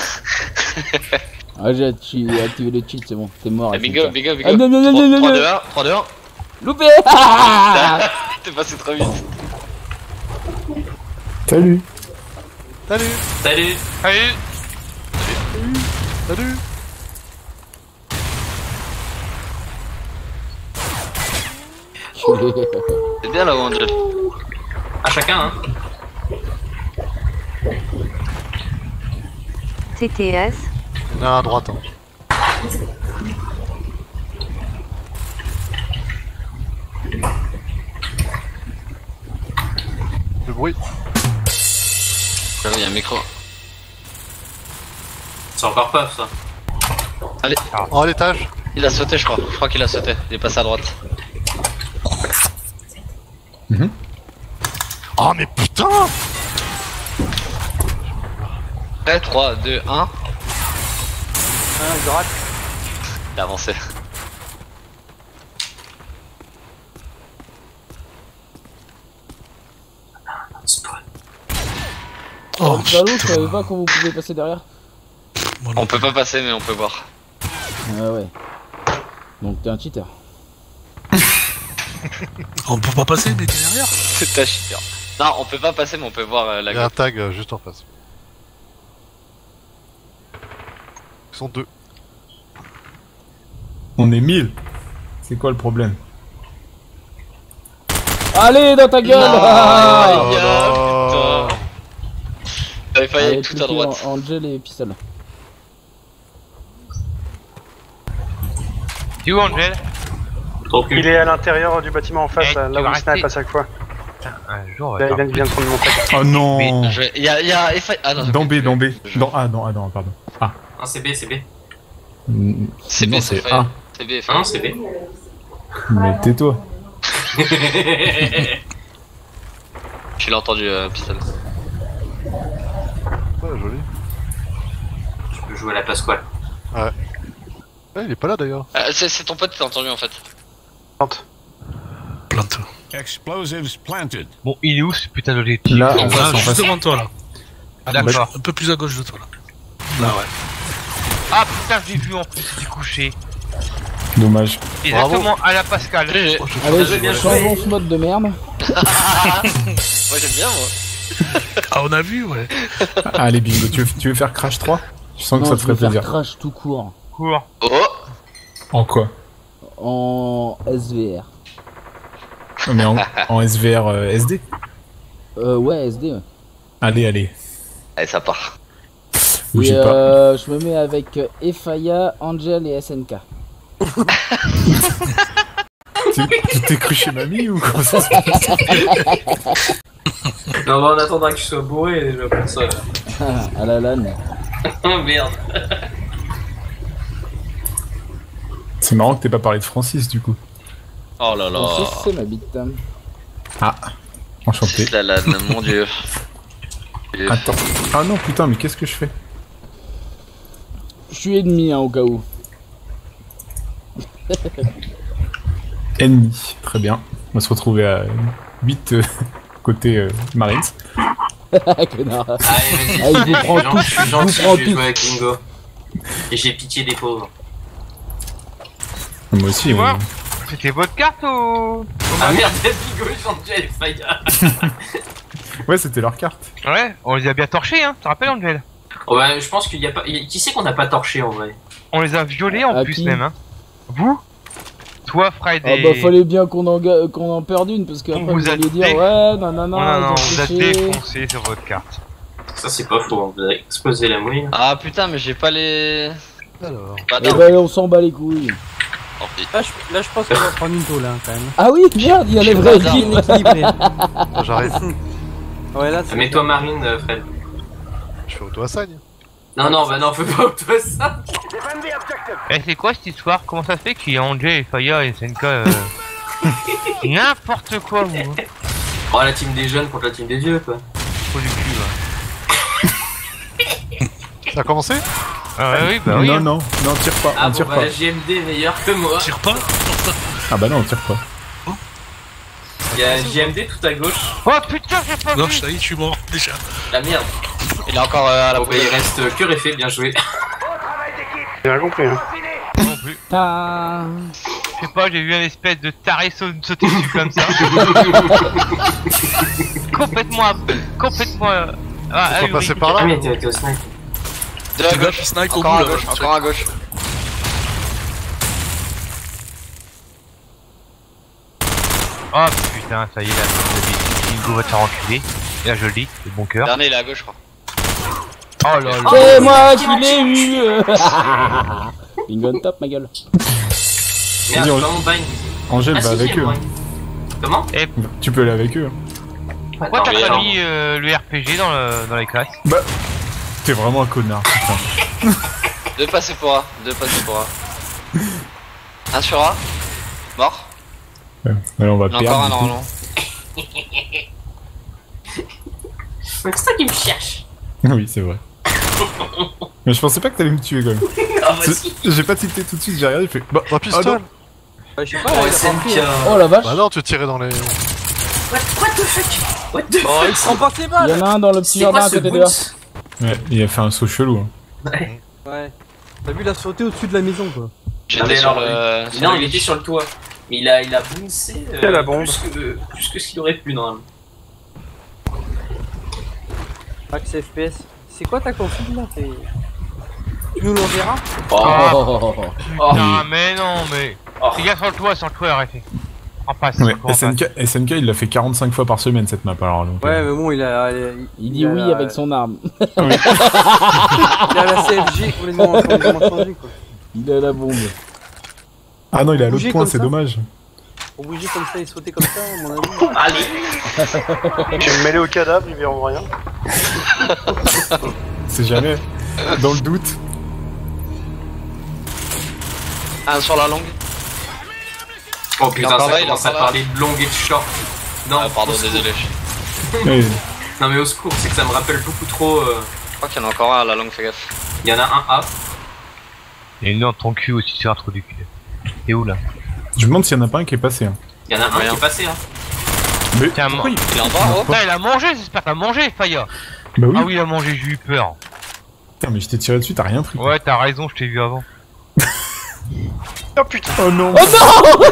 Ah, j'ai activé le cheat, c'est bon, t'es mort. Bingo. 3, 2, 1. 3, 2, 1. Loupé. T'es passé trop vite. Salut. C'est bien là, Angel. À chacun, hein. CTS. Il y en a un à droite. Le bruit. Il y a un micro. C'est encore puff ça. Allez. En l'étage. Il a sauté, je crois. Je crois qu'il a sauté. Il est passé à droite. Oh mais putain. Prêt, 3, 2, 1. Droite. Il a avancé. Oh, salaud, je savais pas qu'on vous pouvait passer derrière. On peut pas passer, mais on peut voir. Ah ouais. Donc t'es un cheater. On peut pas passer, mais t'es derrière. C'est ta cheater. Non, on peut pas passer, mais on peut voir la Il y a un gauche. tag juste en face. Ils sont deux. On est 1000. C'est quoi le problème? Allez, dans ta gueule. Non, putain. T'avais failli Allez, aller tout à droite. Angel et Pistol. Tu où, Angel? Il est à l'intérieur du bâtiment en face, là où il snipe à chaque fois. Un jour, Là, il vient de prendre mon tag. Oh non. Il y a ah non. Dans B. Dans A, non, pardon. A. Non, c'est B. C'est B, Non, c'est A. C'est B, Non, c'est B. Mais tais-toi. Tu l'as entendu, Pistol. Ouais, joli. Tu peux jouer à la Pasquale. Ouais. Ouais, il est pas là d'ailleurs. C'est ton pote qui t'a entendu en fait. Plante. Explosives planted. Bon, il est où ce putain d'objectif? Là, Ah, en face, juste devant toi là. Ah, d'accord. Un peu plus à gauche de toi là. Ah putain, j'ai vu en plus, il est couché. Dommage. Exactement à la Pascal. Allez, bien changeons ce mode de merde. Moi j'aime bien moi. Ah, on a vu, ouais. Allez, bingo, tu veux faire Crash 3? Je sens que ça te ferait plaisir. Crash tout court. Cours. Oh. En quoi? En SVR. Non, mais en SVR SD? Ouais, SD, ouais. Allez. Allez, ça part. Bougez Et pas. je me mets avec Efaya, Angel et SNK. Tu t'es cru chez mamie ou comment ça se passe? Non, bah on attendra que tu sois bourré déjà pour ça. À la LAN. Oh merde. C'est marrant que t'aies pas parlé de Francis du coup. Oh là là. C'est ma bite. Ah, enchanté. Là, mon dieu. Attends. Ah non, putain, mais qu'est-ce que je fais? Je suis ennemi, hein, au cas où. Ennemi, très bien. On va se retrouver à 8 côté Marines. Connard. Allez, Ah, il vous prend tout. Je suis gentil, je vais jouer avec Bingo. Et j'ai pitié des pauvres. Moi aussi, ouais. C'était votre carte ou... Ah merde, Bingo, Angel et Faya. Ouais, c'était leur carte. Ouais, on les a bien torchés, hein, tu te rappelles, Angel? Ouais, je pense qu'il y a pas... Qui c'est qu'on n'a pas torché en vrai? On les a violés en plus même, hein. Vous? Toi, Fred et... Ah bah fallait bien qu'on en perde une, parce qu'après vous allez dire ouais, non, on vous a défoncé sur votre carte. Ça c'est pas faux, on vous a explosé la mouille. Ah putain, mais j'ai pas les... Alors... Eh bah on s'en bat les couilles. Là je pense qu'on va prendre une tôle, hein, quand même. Ah oui, merde, il y a les vrais équipes. équilibré. J'arrive. Ouais, là, mets-toi Marine, Fred. Je fais auto-assagne. Non, bah non, fais pas auto ça. Eh, c'est quoi cette histoire? Comment ça se fait qu'il y a Angel et Faya et SNK N'importe quoi, vous. Oh, la team des jeunes contre la team des vieux, quoi. Trop du cul, Ça a commencé? Ah oui, bah oui. Non, tire pas, ah on tire bon, pas. La JMD est meilleure que moi. Tire pas? Ah bah non, on tire pas. Il y a JMD tout à gauche. Oh putain, j'ai pas Non, vu. ça y est, je suis mort, déjà. La merde. Il est encore à la Bon, bah, il reste que Réfé, bien joué. J'ai rien compris, hein. Non plus. Je sais pas, j'ai vu un espèce de taré sauter dessus comme ça. complètement. Faut pas passer par là. Ah, mais t'es au snipe. De la gauche, snipe au bout, encore à là. gauche, encore à gauche. Oh putain, ça y est, là, Bingo va te faire enculer. Et là, je le dis, le bon cœur. Dernier, il est à gauche, je crois. Oh là là. C'est moi qui l'ai eu. Bingo on top, ma gueule. Merde, Vas-y, dans mon bind. Angèle Ah, va si, avec j'ai eux. le bind. Comment? Tu peux aller avec eux. Pourquoi t'as Attends, pas attends. mis le RPG dans les classes? Bah, t'es vraiment un connard, putain. Deux passés pour A, Un sur A. Mort. Ouais, on va Il y en a perdre. encore un du coup. normalement. C'est ça qui me cherche. Oui, c'est vrai. Mais je pensais pas que t'allais me tuer quand même. Ah, bah si. J'ai pas tilté tout de suite, j'ai regardé, j'ai fait. Bah, Oh, pistolet. Je sais pas, Oh, il a pas pris, SNK. hein. Oh la vache. Bah non, tu tirais dans les... What the fuck? What the Oh, il fuck? prend pas ses Il y balles. en a un dans le petit C'est quoi jardin à ce côté de là. boots? Ouais, il a fait un saut chelou. Hein. Ouais. Ouais. T'as vu, il a sauté au-dessus de la maison, quoi. J'étais mais sur alors, le... Non, il était sur le toit. Mais il a bouncé la bombe. plus que ce qu'il aurait pu normalement. Max FPS. C'est quoi ta config là? Tu nous l'enverras? Oh. Putain, mais non, mais. Oh. Les gars, sur le toit, arrêtez. En passe. Ouais, SNK il l'a fait 45 fois par semaine cette map alors. Donc, Ouais, mais bon, il Il dit oui a avec son arme. Il a la CFG pour les moments changés, quoi. Il a la bombe. Ah non, il est à l'autre Bouger point, comme c'est ça. dommage. Pour bouger comme ça et sauter comme ça, à mon avis. Allez. Je vais me mêler au cadavre, ils verront rien. C'est jamais. Dans le doute. Un sur la longue. Oh putain, encore ça là, il est commence à encore là. parler de long et de short. Non, Ah, pardon, au secours. désolé. Ouais. Non mais au secours, c'est que ça me rappelle beaucoup trop. Je crois qu'il y en a encore un à la longue, fais gaffe. Il y en a un A. Il y a une dans ton cul aussi, tu un trou du cul. T'es où là? Je me demande s'il y en a pas un qui est passé. Hein. Il y en a un Rien. qui est passé. Hein. Mais Tiens, pourquoi Il est en bas, oh. Putain, il a mangé, j'espère que t'as mangé, Faya. Bah oui. Ah oui, il a mangé, j'ai eu peur. Putain, mais je t'ai tiré dessus, t'as rien pris. Ouais, t'as raison, je t'ai vu avant. Oh putain. Oh non. Oh non.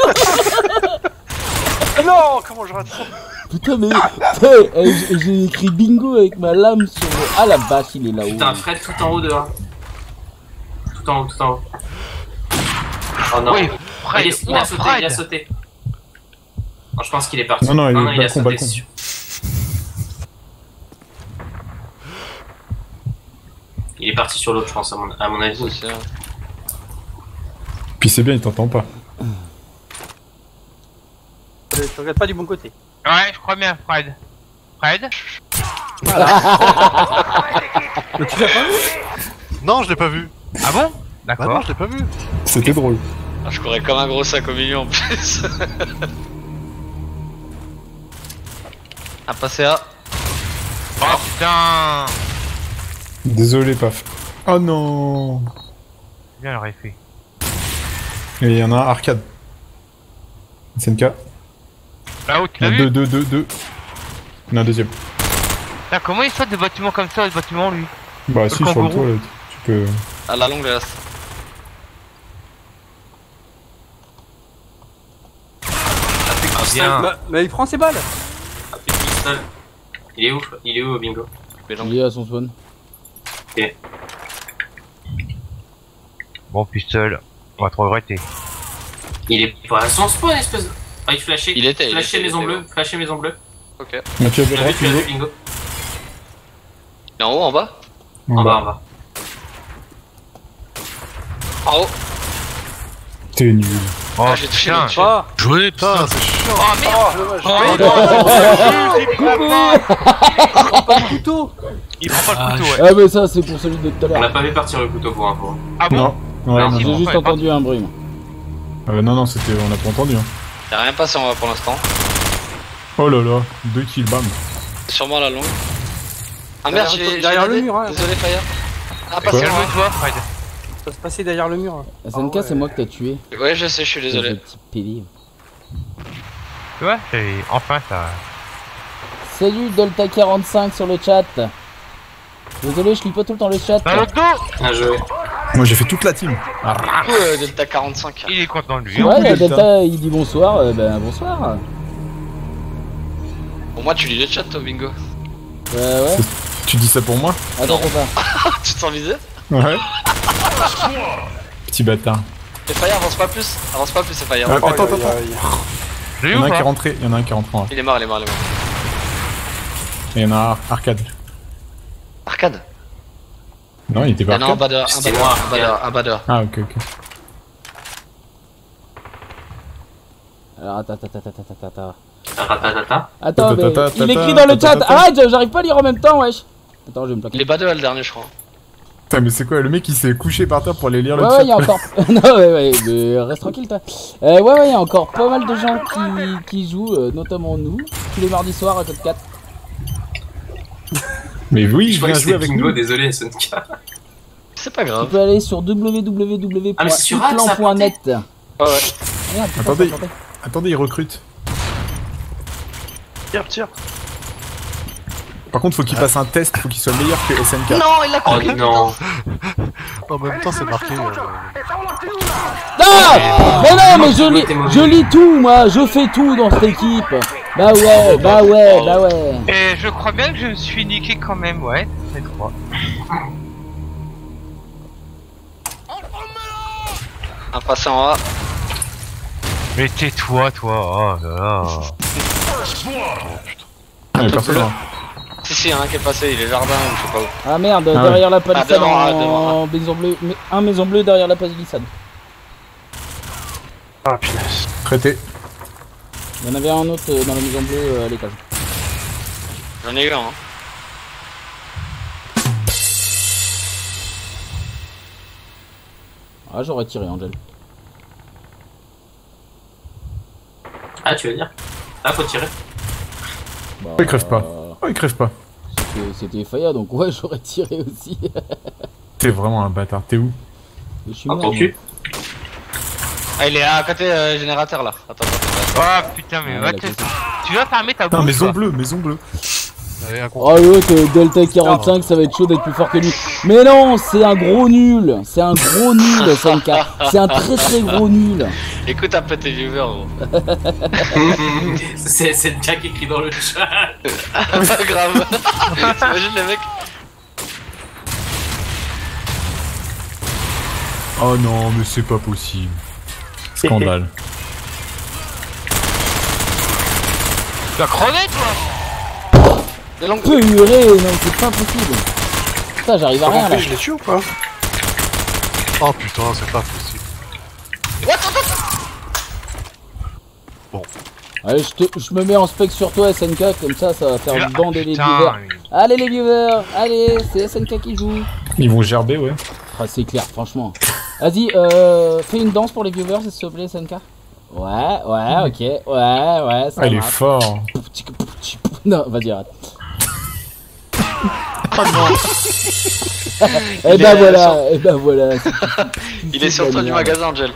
Non, comment je rate ça? Putain, mais j'ai écrit bingo avec ma lame sur le... Ah la vache, il est là-haut. Putain, Fred tout en haut dehors. Tout en haut, tout en haut. Oh non. Oui, Fred, il a sauté, il a sauté. Non, je pense qu'il est parti. Non, non, il a sauté. balcon. Il est parti sur l'autre, je pense, à mon avis. C'est ça. Puis c'est bien, il t'entend pas. Tu regardes pas du bon côté. Ouais, je crois bien, Fred. Fred? Mais tu l'as pas vu? Non, je l'ai pas vu. Ah bon? Bah non, D'accord. je l'ai pas vu. C'était drôle. Ah, je courais comme un gros sac au milieu en plus. Un passé à. Oh putain! Désolé, paf. Oh non. Bien, l'aurait fait. Et il y en a un arcade. SNK. Là-haut, tu Il y l'as en a vu? deux. Il y en a un deuxième. Putain, comment il saute de bâtiment comme ça, de bâtiment lui? Bah Le si, sur le kangourou. toit, là, tu peux... À la longue, là. Bien. Mais il prend ses balles. Ah, plus de pistolet. Il est où? Il est où, bingo? Il est à son spawn. Ok. Bon, pistol, on va te regretter. Il est pas à son spawn, espèce de... Ah, il flashait. Il était maison bleue. Flashait maison bleue. Ok. Mathieu, Tu l'as vu, bingo. bingo. Et en haut, en bas? En bas, en bas. En haut. T'es nul. Oh, Ah, j'ai touché le dessus. Ah, Joué, Putain, c'est chiant. Oh merde! prends pas le couteau. Il prend pas le couteau, ouais. Ah mais ça c'est pour celui de tout à On l'a l'heure. pas vu partir le couteau pour info. Ah bon? Non. Ouais, Non, non, J'ai non. juste entendu un bruit. Moi. Non, c'était... On a pas entendu. Hein. Y'a rien passé en bas pour l'instant. Oh là là, 2 kills, bam. C'est sûrement à la longue. Ah merde, Derrière le mur, hein. Désolé, Fire. Ah, pas Quoi? ça. Calme-toi, Fred. Ça se passait derrière le mur. SNK c'est moi que t'as tué. Ouais, je sais, je suis désolé. Le petit pédé. Tu vois, enfin ça. Salut Delta45 sur le chat. Désolé, je lis pas tout le temps le chat. Dans l'autre dos! Bien joué. Moi j'ai fait toute la team. Du coup, Delta 45. Il est content de lui. Ouais, Delta. Delta il dit bonsoir, ben bonsoir. Pour moi, tu lis le chat, toi, bingo. Ouais. Tu dis ça pour moi? Attends, Tu te sens visé? Ouais. Petit bâtard. Et Fire, avance pas plus, c'est Fire. Ah, attends. J'ai Il eu y en ou a un pas? qui est rentré, il y en a un qui est rentré en vrai. Il est mort. Et il y en a un arcade. Arcade? Non, il était pas Ah non, un arcade. bas dehors. Ah ok. Alors attends. Tatatata. Attends, mais Tatata, il écrit dans le chat. tatata. Arrête, j'arrive pas à lire en même temps, wesh. Attends, je vais me plaquer. Il est bas dehors le dernier, je crois. Putain, mais c'est quoi? Le mec il s'est couché par terre pour aller lire le Ouais, chat. ouais, y'a encore. Non, ouais, mais reste tranquille, toi. Ouais, y'a encore pas mal de gens qui jouent, notamment nous, tous les mardis soirs à Code 4. Mais oui, Je je crois viens que jouer c'était avec bingo, nous. désolé, SNK. C'est pas Tu grave. peux aller sur Ah, mais c'est sur Axe, ça, www.uplan.net. Ouais. Merde, putain, Attendez. ça sortait. Attendez, il recrute. Tire. Par contre, faut qu'il passe un test, faut qu'il soit meilleur que SNK. Non, il a Oh compris. non. En même temps, c'est marqué. Ah mais non, mais je lis tout, moi, je fais tout dans cette équipe. Bah ouais. Et je crois bien que je me suis niqué quand même, ouais. C'est 3. Un passé en A. Mais tais-toi, toi. Oh là là. Ah, mais personne. Hein. Si, un qui est passé, il est jardin ou je sais pas où. Ah merde, Ah derrière la palissade devant, en maison bleue. Un maison bleue derrière la palissade. Ah punaise. Traité. Il y en avait un autre dans la maison bleue à l'étage. J'en ai eu un. Hein. Ah, j'aurais tiré, Angel. Ah, tu veux dire? Ah, faut tirer. Bah, Oh, il crève pas. Oh, il crève pas. C'était Faya, donc ouais, j'aurais tiré aussi. T'es vraiment un bâtard. T'es où? Je suis Ah, mort. ton cul. Ah, il est à côté générateur là. Attends. Oh putain, mais Ouais, va la te... question. Tu vas fermer ta Putain, bouche. maison toi. bleue, maison bleue. Allez, Oh l'autre, Delta 45, ça va être chaud d'être plus fort que lui. Mais non, c'est un gros nul. C'est un gros nul, SNK. C'est un très très gros nul. Écoute un peu tes viewers, gros. C'est le Jack écrit dans le chat. Grave. T'imagines les mecs. Oh non, mais c'est pas possible. Scandale. Tu as crevé, toi? Purée, non, c'est pas possible. Putain, j'arrive à rien là. Je l'ai tué ou pas? Oh putain, c'est pas possible. Bon. Allez, je me mets en spec sur toi, SNK, comme ça va faire bander les viewers. Allez les viewers, allez, c'est SNK qui joue. Ils vont gerber, ouais. Ah, c'est clair, franchement. Vas-y, fais une danse pour les viewers, s'il te plaît, SNK. Ouais, ok, ouais, ça il est marche. fort. Non, vas-y, arrête. Oh non. Et bah voilà, Il est sur le toit du magasin, Angel.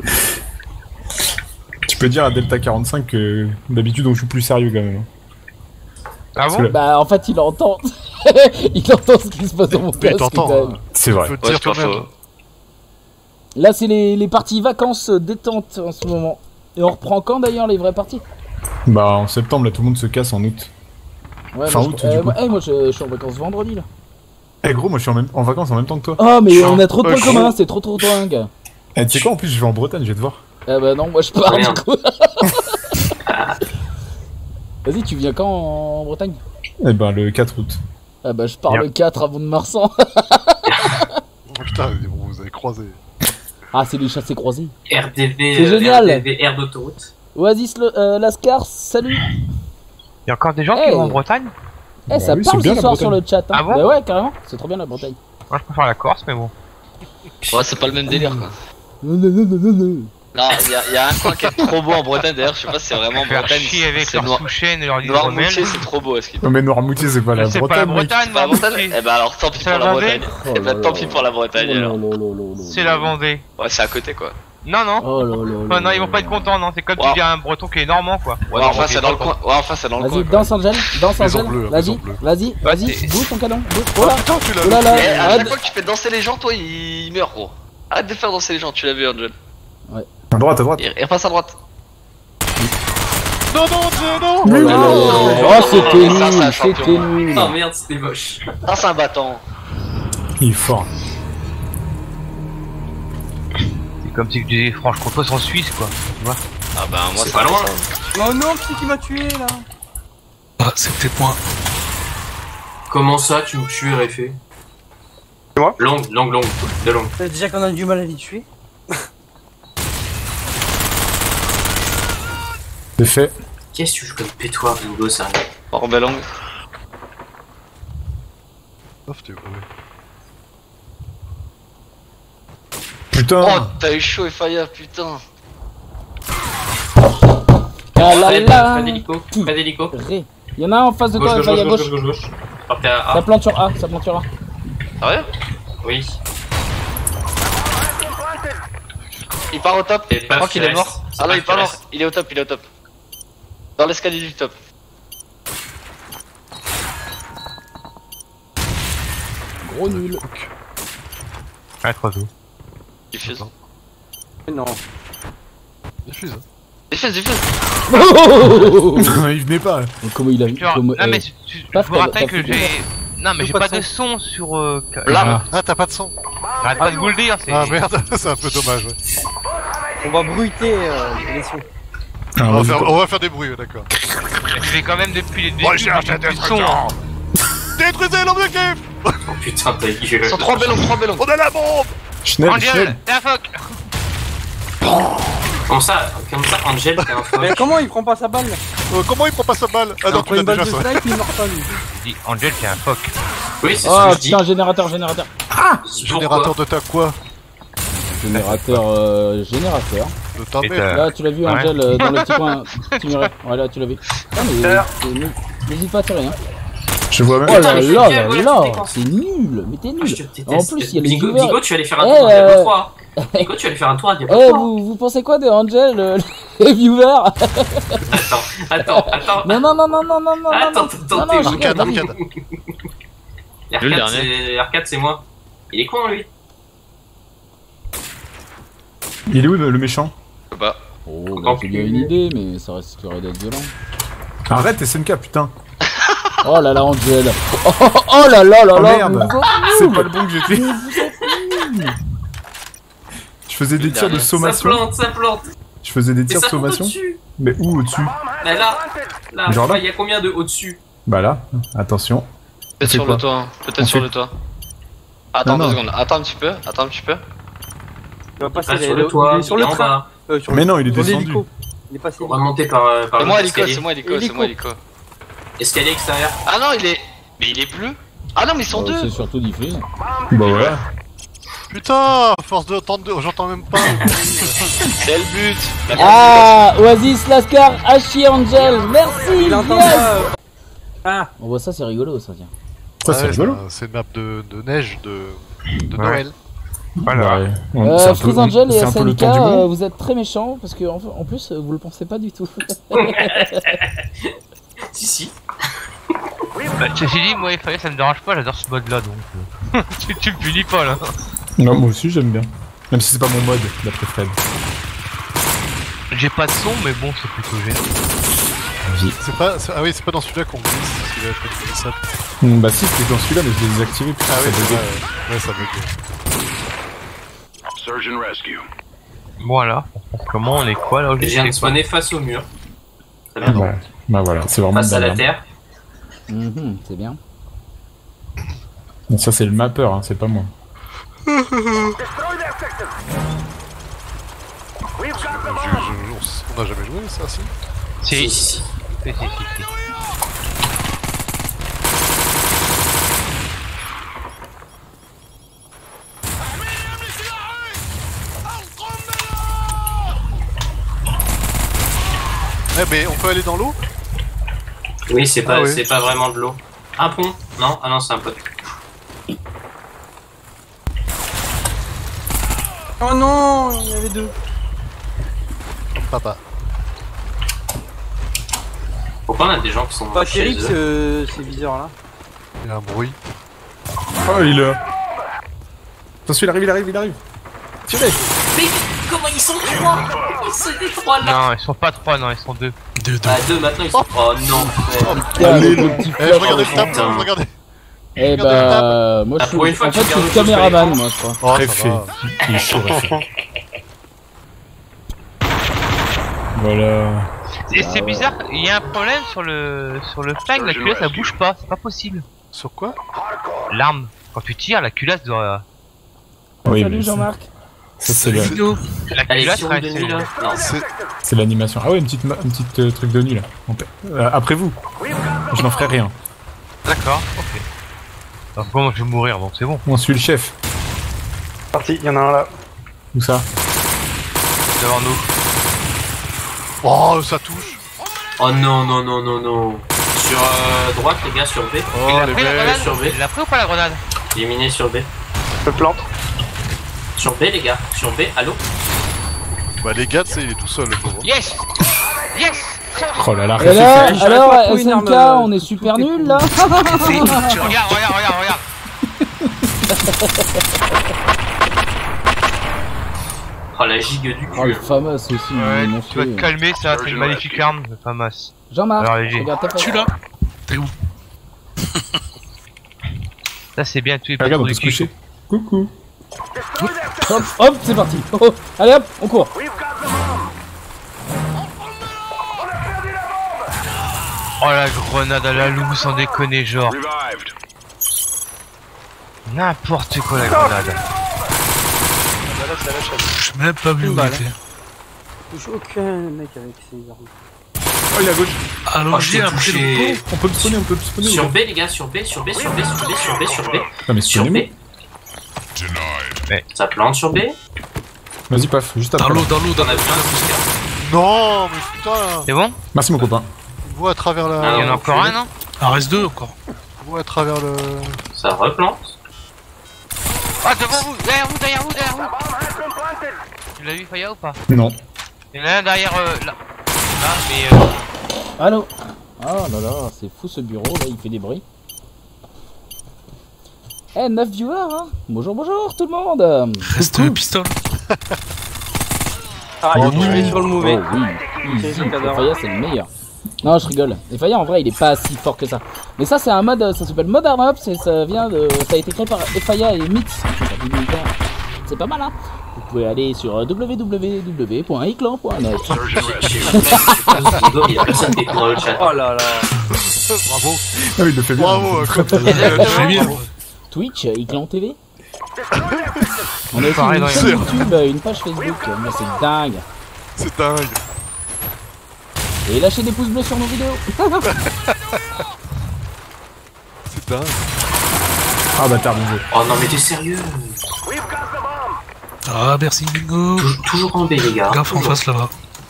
Tu peux dire à Delta 45 que d'habitude on joue plus sérieux quand même. Ah bon? Bah en fait il entend. Il entend ce qui se passe dans mon casque. C'est vrai. Faut te dire toi-même. Là c'est les parties vacances détente en ce moment. Et on reprend quand d'ailleurs les vraies parties? Bah en septembre là tout le monde se casse en août. Ouais, fin août du coup. Moi je suis en vacances vendredi là. Eh gros moi je suis en vacances en même temps que toi. Oh mais on a trop de points communs, c'est trop dingue. Eh tu sais quoi en plus je vais en Bretagne, je vais te voir. Ah bah non moi je pars du coup. Vas-y tu viens quand en Bretagne? Eh ben le 4 août. Ah bah je pars le 4 à Mont-de-Marsan. Oh putain, vous avez croisé. Ah c'est les chassés croisés. RDV, c'est génial. RDV, air d'autoroute. Oasis Lascar, salut. Il y a encore des gens qui vont en Bretagne? Eh ça parle ce soir sur le chat hein. Ah bon? Bah ouais carrément, c'est trop bien la Bretagne. Moi je préfère la Corse mais bon. Ouais c'est pas le même délire quoi. Non. Non, y a un coin qui est trop beau en Bretagne d'ailleurs, je sais pas si c'est vraiment en Bretagne. Chier avec leur sous-chaîne et leur Noirmoutier c'est trop beau à ce qu'il Non mais Noirmoutier c'est pas la c'est Bretagne. pas la Bretagne, pas la Bretagne. Eh bah alors tant pis pour la Bretagne. Eh bah tant pis pour la Bretagne alors. C'est la Vendée. Ouais c'est à côté quoi. Non. Oh non ils vont pas être contents non, c'est comme tu dis un breton qui est normand quoi. Ouais enfin c'est dans le coin. Ouais enfin c'est dans le coin. Vas-y danse Angel, vas-y, bouge ton canon, bouge. Oh là putain tu l'as vu. À chaque fois que tu fais danser les gens toi il meurt gros. Arrête de faire danser les gens, tu l'as vu Angel. Ouais. À droite. Il repasse à droite. Non. Oh c'était nul. Oh merde c'était moche. Ah c'est un battant. Il est fort. C'est comme si tu disais Franche-Comtois en Suisse quoi, tu vois. Ah bah moi c'est pas loin. Oh non, qui m'a tué là? Ah, c'est peut-être moi. Comment ça tu me tues Réfé? C'est moi? Longue, de longue. Déjà qu'on a du mal à les tuer. C'est fait. Qu'est-ce que tu joues comme pétoire Ringo ça? Par belle longue. Putain. Oh t'as eu chaud et Faya putain. Ah là là. Pas d'hélico. Y'en a un en face de toi, Faya gauche. Partez à A. Ça plante sur A. Sérieux? Oui. Il part au top, je crois qu'il est mort. Ah non il est pas mort, il est au top. Dans l'escalier du top. Gros nul. Ouais, 3 os. Diffuse. Non. Diffuse. Il venait pas. Comment il a vu? Non mais je me rappelle que j'ai... Non mais j'ai pas de son sur... Ah t'as pas de son. Arrête pas de vous le dire, c'est... Ah merde, c'est un peu dommage ouais. On va bruiter les sons. On va faire des bruits, d'accord. Je fais quand même depuis les débuts du son. Détruisez l'objectif. Oh putain ta gueule. Ils sont 3 bellons. On a la bombe. Angel, t'es un phoque. Comment ça Angel t'es un phoque? Mais comment il prend pas sa balle? Comment il prend pas sa balle? Ah non tu l'as déjà ça. Il meurt pas lui. Je dis Angel t'es un phoque. Oui c'est ce que je dis. Putain générateur. Ah générateur de ta quoi? Générateur. De ta mère. Là tu l'as vu Angel dans le petit coin. Ouais là tu l'as vu. N'hésite pas à tirer hein. Je vois même. Oh là là, c'est nul, mais t'es nul. En plus, il y a les viewers. Diego, tu vas aller faire un tour à Diablo 3. Diego, tu vas aller faire un tour à Diablo 3. Vous pensez quoi de Angel, les viewers? Attends. Non. Attends, Arcade. R4, c'est moi. Il est con, lui. Il est où le méchant? Bah. Oh, bah, c'est bien une idée, mais ça risquerait d'être violent. Arrête, SNK, putain. Oh là là, Angel. Oh là là là là. Merde. C'est pas le bon que j'étais. Je faisais des tirs de sommation. Ça plante. Je faisais des tirs de sommation. Mais où au-dessus? Là, genre là. Il y a combien de au-dessus? Bah là, attention. Peut-être sur le toit. Peut-être sur le toit. Attends 2 secondes. Attends un petit peu. Il va passer sur le toit. sur le train. Mais non, il est descendu. Il est passé. On va monter par c'est moi Hélico. Escalier extérieur. Ah non, il est bleu. Ah non, mais ils sont deux. C'est surtout difficile. Bah voilà. Putain, force de entendre, j'entends même pas. C'est le but. Ah, Oasis, Lascar, Hachi, Angel, merci. Il entend yes. pas. Ah. On voit ça, c'est rigolo, ça tiens. Ça c'est rigolo. C'est une map de neige de Noël. Voilà. Freeze Angel et SNK, vous êtes très méchants parce que en plus vous le pensez pas du tout. Si. Bah, ceci dit, moi, FAS ça me dérange pas, j'adore ce mode là donc. tu me punis pas là. Non, moi aussi j'aime bien. Même si c'est pas mon mode, d'après Fred. J'ai pas de son, mais bon, c'est plutôt génial. Ah oui, c'est pas dans celui-là qu'on glisse, celui-là qu'on glisse ça. Bah si, c'est dans celui-là, mais je l'ai désactivé. Ah oui, ça bug. Surgeon rescue. Voilà, comment on est quoi là? Je viens de spawner face au mur. Très bien. Ouais. Bah voilà, c'est vraiment face à la terre. C'est bien. Bon, ça c'est le mapper, hein, c'est pas moi. On a jamais joué ça, si? Si. Eh mais on peut aller dans l'eau? Oui, c'est pas vraiment de l'eau. Un pont? Non? Ah non, c'est un pote. Oh non, il y avait deux. Papa. Pourquoi on a des gens qui sont pas terrible ces viseurs là? Il y a un bruit. Oh, il est là. Attention, il arrive. Tirez! Mais comment ils sont trois? Ils sont des trois là! Non, ils sont pas trois, non, ils sont deux. Ah, deux maintenant ils sont. Oh non! Allez, le petit flash. Regardez le tableau, regardez! Eh bah, moi je suis. En fait, je suis caméraman, moi je crois. Réfé. Il est chaud, Réfé. Voilà. Et c'est bizarre, il y a un problème sur le flingue, la culasse elle bouge pas, c'est pas possible. Sur quoi? L'arme. Quand tu tires, la culasse doit. Oui, salut Jean-Marc. Ça c'est la culasse reste. C'est l'animation. Ah ouais, une petite truc de nuit là. Après vous. Je n'en ferai rien. D'accord, ok. Alors moi je vais mourir donc c'est bon. On suit le chef. Parti, il y en a un là. Où ça? Devant nous. Oh, ça touche. Oh non. Sur droite, les gars, sur B. Oh, sur B. Il a pris ou pas la grenade? Éliminé sur B. Je plante. Sur B, les gars. Sur B, allô? Bah, les gars, il est tout seul, le pauvre. Yes! Oh là là, et là, alors, SNK, on est super nuls là. Regarde. Oh la gigue du cul. Oh le Famas aussi. Ouais, tu vas te calmer, ça c'est une magnifique arme, le Famas. Jean-Marc, regarde ta tu là? T'es où? Ça c'est bien, tu es pas regarde, on peut se coucher. Coucou. Hop, c'est parti. Oh, allez hop, on court. Oh la grenade à la loup, sans déconner, genre. N'importe quoi la grenade. Je suis même pas vu où il était. Je touche aucun mec avec ces armes. Oh, il est à gauche. Alors j'ai un touché. On peut me spawner, Sur B, les gars, sur B. Non, mais sur B. Ouais. Ça plante sur B. Vas-y, paf, juste après. Dans l'eau, On a besoin de Non, mais putain. C'est bon? Merci, mon copain. On voit à travers la. Il y en a encore un, non? Il en reste deux encore. On Ouais, à travers le... Ça replante. Ah, devant vous, derrière vous, derrière vous, derrière vous. Tu l'as vu, Faya, ou pas? Non. Il y en a un derrière là. Là, mais Allô? Ah là là, c'est fou ce bureau, là, il fait des bruits. Eh, 9 viewers, hein. Bonjour, bonjour tout le monde. Reste le pistolet. Ah, il est sur le mauvais. Oh, oui. Faya, c'est le meilleur. Non, je rigole. Et Faya, en vrai, il est pas si fort que ça. Mais ça, c'est un mode, ça s'appelle Modern Ops et ça vient de... Ça a été créé par Faya et Mix. C'est pas mal, hein. Vous pouvez aller sur www.iclan.net. Il y a personne qui écoute dans le chat. Oh là là. Bravo. Ah oui, il le fait bien. Bravo, Très bien. Twitch, Iclan TV. On a aussi une chaîne YouTube, une page Facebook. Mais c'est dingue. C'est dingue. Et lâchez des pouces bleus sur nos vidéos. C'est dingue. Ah bâtard, mon jeu. Oh non, mais t'es sérieux? Ah, merci Bingo. Toujours en B, les gars. Gaffe en face là-bas.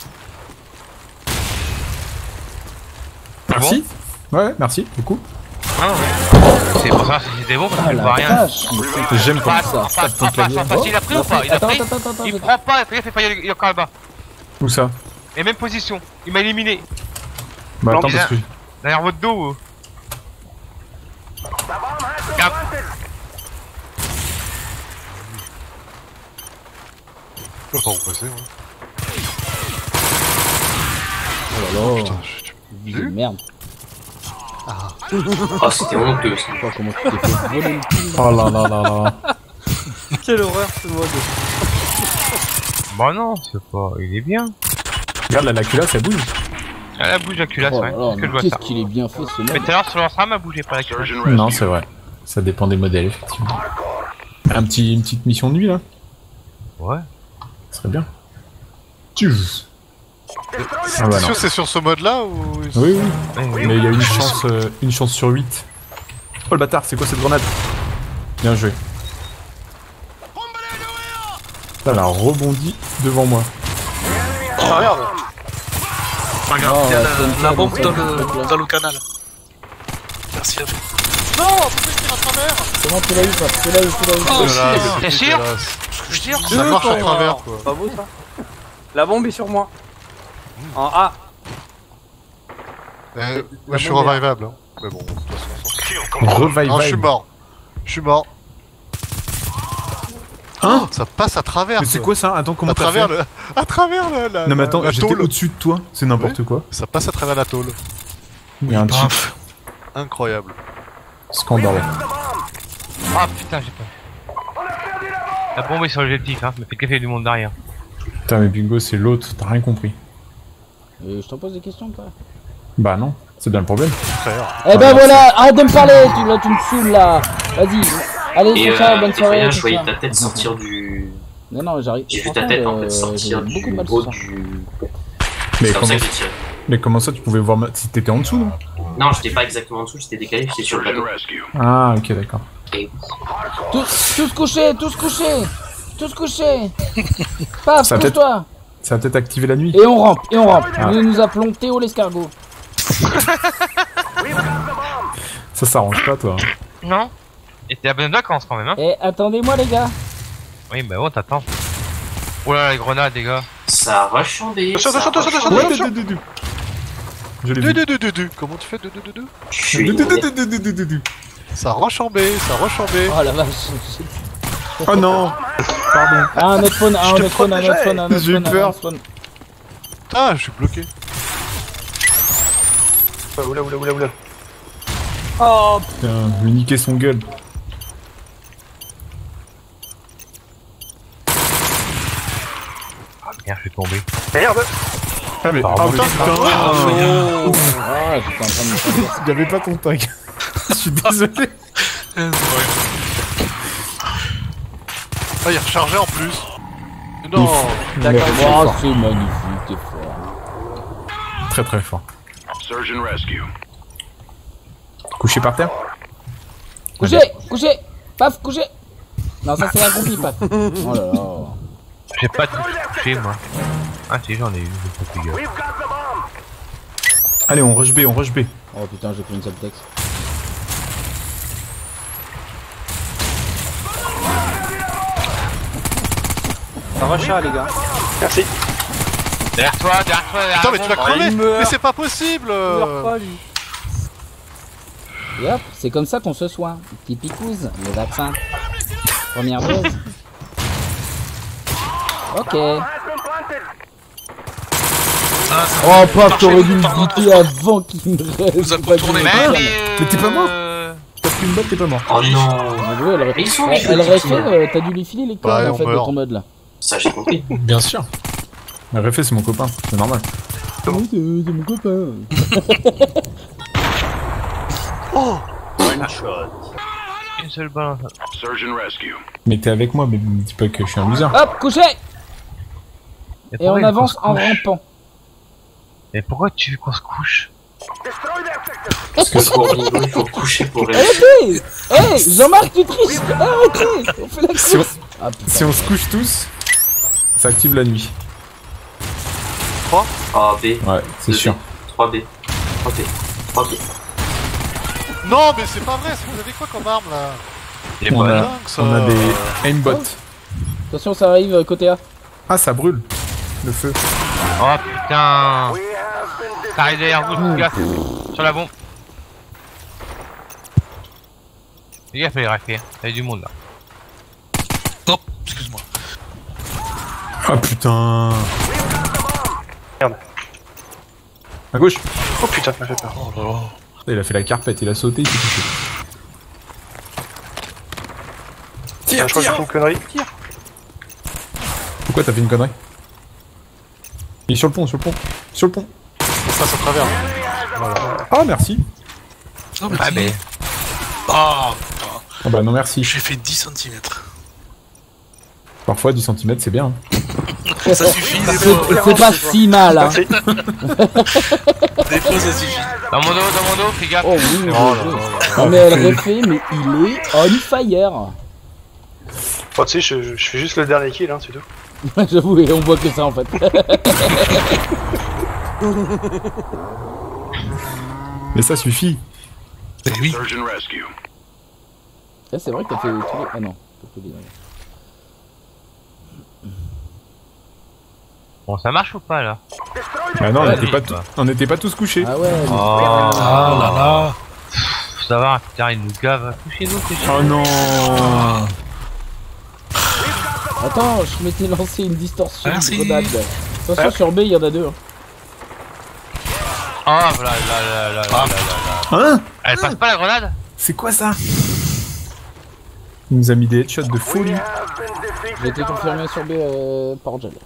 Merci. Ouais, merci, beaucoup. Ah ouais. C'est pour ça que c'était bon parce que je vois rien. J'aime comme ça. Il a pris ou pas? Il a pris. Il prend pas, il fait Faya, il est encore là-bas. Où ça? Et même position. Il m'a éliminé. Bah attends, parce que... Derrière votre dos. Cap. Je sais pas où passer, ouais. Oh là là. Putain, je merde. Ah, c'était honteux. Je sais pas comment tu t'es fait voler le cul. Oh là là là là. Quelle horreur ce mode. Bah non, c'est pas... Il est bien. Regarde, la culasse, elle bouge. Ah, la bouge la culasse, Oh ouais. là là, Que je vois qu'est-ce ça. qu'il est bien fait ce mode. Mais tout à l'heure sur l'ensemble, elle bougeait pas la culasse. Non, c'est vrai. Ça dépend des modèles, effectivement. Une petite mission de nuit, là. Ouais. Ce serait bien. Tchuss. Ah bah sûr c'est sur ce mode là ou... Oui, oui. Mais il y a une chance sur 8. Oh le bâtard, c'est quoi cette grenade? Bien joué. Ça elle a rebondi devant moi. Ah merde. Regarde, il y a la bombe dans le canal. Merci à vous. Non, pourquoi je tire à travers? Comment tu l'as eu, toi? Tu l'as eu. T'es sûr? Je tire. Ça marche à travers quoi. Pas beau ça. La bombe est sur moi. En A. Moi je suis revivable. Hein. Mais bon, de toute façon, on s'en fout. Revive. Non, je suis mort. Je suis mort. Hein? Ça passe à travers. Mais c'est quoi ça? Attends, comment t'as fait? À travers la Non mais attends, j'étais tôle. au-dessus de toi, c'est n'importe quoi. Ça passe à travers la tôle. Il y a un cheat. Incroyable. Scandale. Ah putain, j'ai pas. La bombe est sur l'objectif, hein. Mais fait qu'effet du monde derrière. Putain mais Bingo c'est l'autre, t'as rien compris. Je t'en pose des questions ou pas? Bah non, c'est bien le problème. Eh ben voilà, arrête de me parler, tu me saoules là. Vas-y, allez, Et c'est ça, bonne soirée. je voyais ta tête sortir du... Non, j'arrive. J'ai vu ta tête en fait sortir du haut du... Mais comment ça tu pouvais voir si t'étais en dessous non? Non, j'étais pas exactement en dessous, j'étais décalé, j'étais sur le bateau. Ah ok d'accord. Tous couchés. Paf, couche-toi. Ça va peut-être activer la nuit. Et on rampe. Ah. Nous appelons Théo l'escargot. Ça s'arrange pas toi. Non. Et t'es à bonne vacances quand même, hein. Eh, attendez-moi les gars. Oui, bah bon, t'attends. Oh là là, les grenades, les gars. Ça a rechambé. Attention. Je l'ai vu. Comment tu fais de? Ça Ça a rechambé. Oh la vache. Oh non. Pardon. Ah, un autre phone. J'ai eu peur. Ah, je suis bloqué. Oula. Oh putain, lui niquer son gueule. Ah merde, je suis tombé. Merde. Ah mais Pardon. putain. j'étais en train de me faire. Il y avait pas ton tag. Je suis désolé. Ah, il est rechargé en plus. Non. D'accord. Oh, c'est magnifique, t'es fort. Très très fort. Surgeon rescue. Couché par terre. Couché. Paf, couché. Non, ça c'est accompli, paf. Oh là là. J'ai pas tout touché moi. Ah si, j'en ai eu, je sais plus. Allez, on rush B. Oh putain, j'ai pris une seule texte. Ça va chat les gars. Merci. Derrière toi, Putain, mais tu vas crever. il meurt. Mais c'est pas possible. Il meurt pas lui. Et hop, c'est comme ça qu'on se soigne. Petit picouse, le vaccin. Première dose. Ok. Oh, paf, t'aurais dû me buter avant qu'il me reste. Vous a contourné. Mais t'es pas mort. T'as pris une balle, t'es pas mort. Oh non. Elle aurait fait, t'as dû lui filer les codes en fait de ton mode là. Ça j'ai compris. Bien sûr. Mais Réfé, c'est mon copain, c'est normal. Oui, c'est mon copain. Oh. One shot. Une seule balle. Surgeon rescue. Mais t'es avec moi, mais me dis pas que je suis un loser. Hop, couché. Et on avance en rampant. Et pourquoi tu veux qu'on se couche? Parce que pour Bingo, il faut coucher pour les. Arrêtez! Hey, Jean-Marc, tu triches! Arrêtez! On fait la course! Si on se couche tous, ça active la nuit. 3 A, B. Ouais, c'est sûr. 3B. 3B. 3B. Non, mais c'est pas vrai, vous avez quoi comme arme là? On a des aimbots. Attention, ça arrive côté A. Ah, ça brûle. Le feu. Oh putain! Ça arrive derrière vous, gaffe! Sur la bombe! Les gars, fallait rafler, il y a du monde là. Oh, excuse-moi. Ah putain! Merde. À gauche! Oh putain, ça m'a fait peur. Oh là là. Il a fait la carpette, il a sauté, il s'est touché. Je crois que j'ai fait une connerie. Pourquoi t'as fait une connerie? Il est sur le pont, sur le pont, sur le pont. Ça travers. Voilà. Ah merci. Oh, mais Ah mais... Oh putain. Ah bah non merci. J'ai fait 10 cm. Parfois 10 cm c'est bien. Ça suffit, des C'est pas si mal hein. Des fois ça suffit. Dans mon dos, fais gaffe! Oh oui, non mais elle refait, mais il est on fire. Oh, tu sais, je fais juste le dernier kill, hein, c'est tout. J'avoue, et on voit que ça en fait. Mais ça suffit. Oui. Surgeon rescue. Là, c'est vrai que t'as fait tous les... Ah non, t'as fait les... Bon, ça marche ou pas là? Ah non, on était pas tous couchés. Ah ouais. Oh là là. Ça va, putain, il nous gave. Couchez-nous, Oh non. Attends, je m'étais lancé une distorsion Merci. de grenade. Attention, sur B, il y en a deux. Oh voilà, là. Hein? Elle passe pas la grenade? C'est quoi ça? Il nous a mis des headshots de folie. J'ai été confirmé sur B par Gel.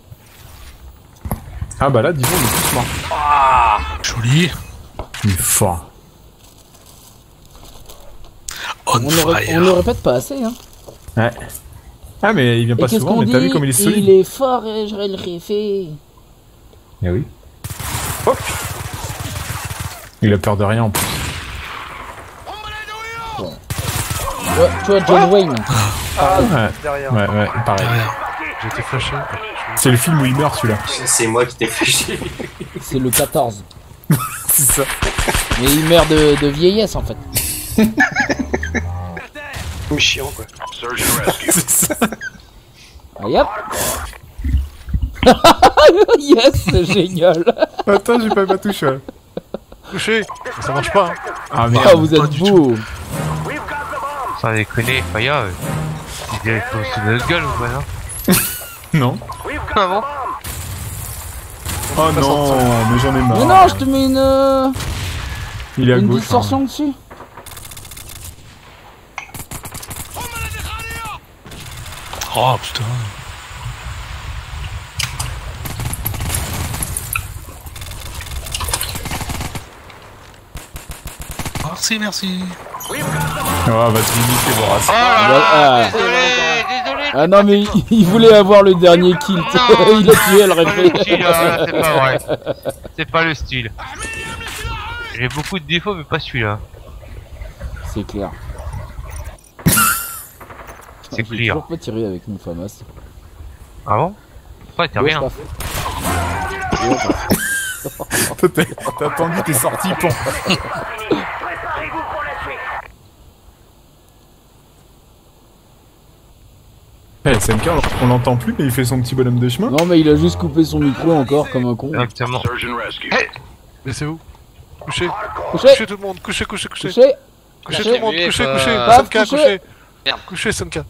Ah bah là, disons, il est plus mort. Ah, Joli. Il est fort. On ne répète pas assez, hein. Ouais. Ah mais il vient pas souvent, mais t'as vu comme il est solide. Il est fort et je le refais. Eh oui. Hop. Il a peur de rien en plus. Bon. Ouais, tu vois John Wayne. Ah, Ouais, derrière. ouais, pareil. J'ai été flashé. C'est le film où il meurt celui-là. c'est moi qui t'ai flashé. C'est le 14. C'est ça. Mais il meurt de vieillesse en fait. Mais chiant quoi. Surgeon rescue. C'est ça. Allez hop. Yes, c'est génial. Attends, j'ai pas ma touche. Ouais. Touché. Ça marche pas. Hein. Ah merde. Oh, vous êtes beau. Sans déconner, Faya, il est sous notre gueule ou quoi, non? Non. Ah bon? Oh non, mais j'en ai marre. Mais non, je te mets Il est à une gauche. distorsion dessus. Oh putain. Merci. Oh, va te limiter, Boras. Ah non, mais il voulait avoir le dernier kill. Il a tué, elle aurait fait. C'est pas vrai. C'est pas le style. J'ai beaucoup de défauts, mais pas celui-là. C'est clair. C'est J'ai clair. toujours pas tiré avec une FAMAS. Ah bon? Pourquoi t'as rien? T'as attendu, t'es sorti, pont. Eh, SNK, on l'entend plus, mais il fait son petit bonhomme de chemin. Non, mais il a juste coupé son micro encore comme un con. Exactement. Hey, laissez-vous. Couchez. Couchez. Couchez tout le monde. Couchez. Couchez tout le monde. Couchez. Sonka, couchez. Couchez, Sonka.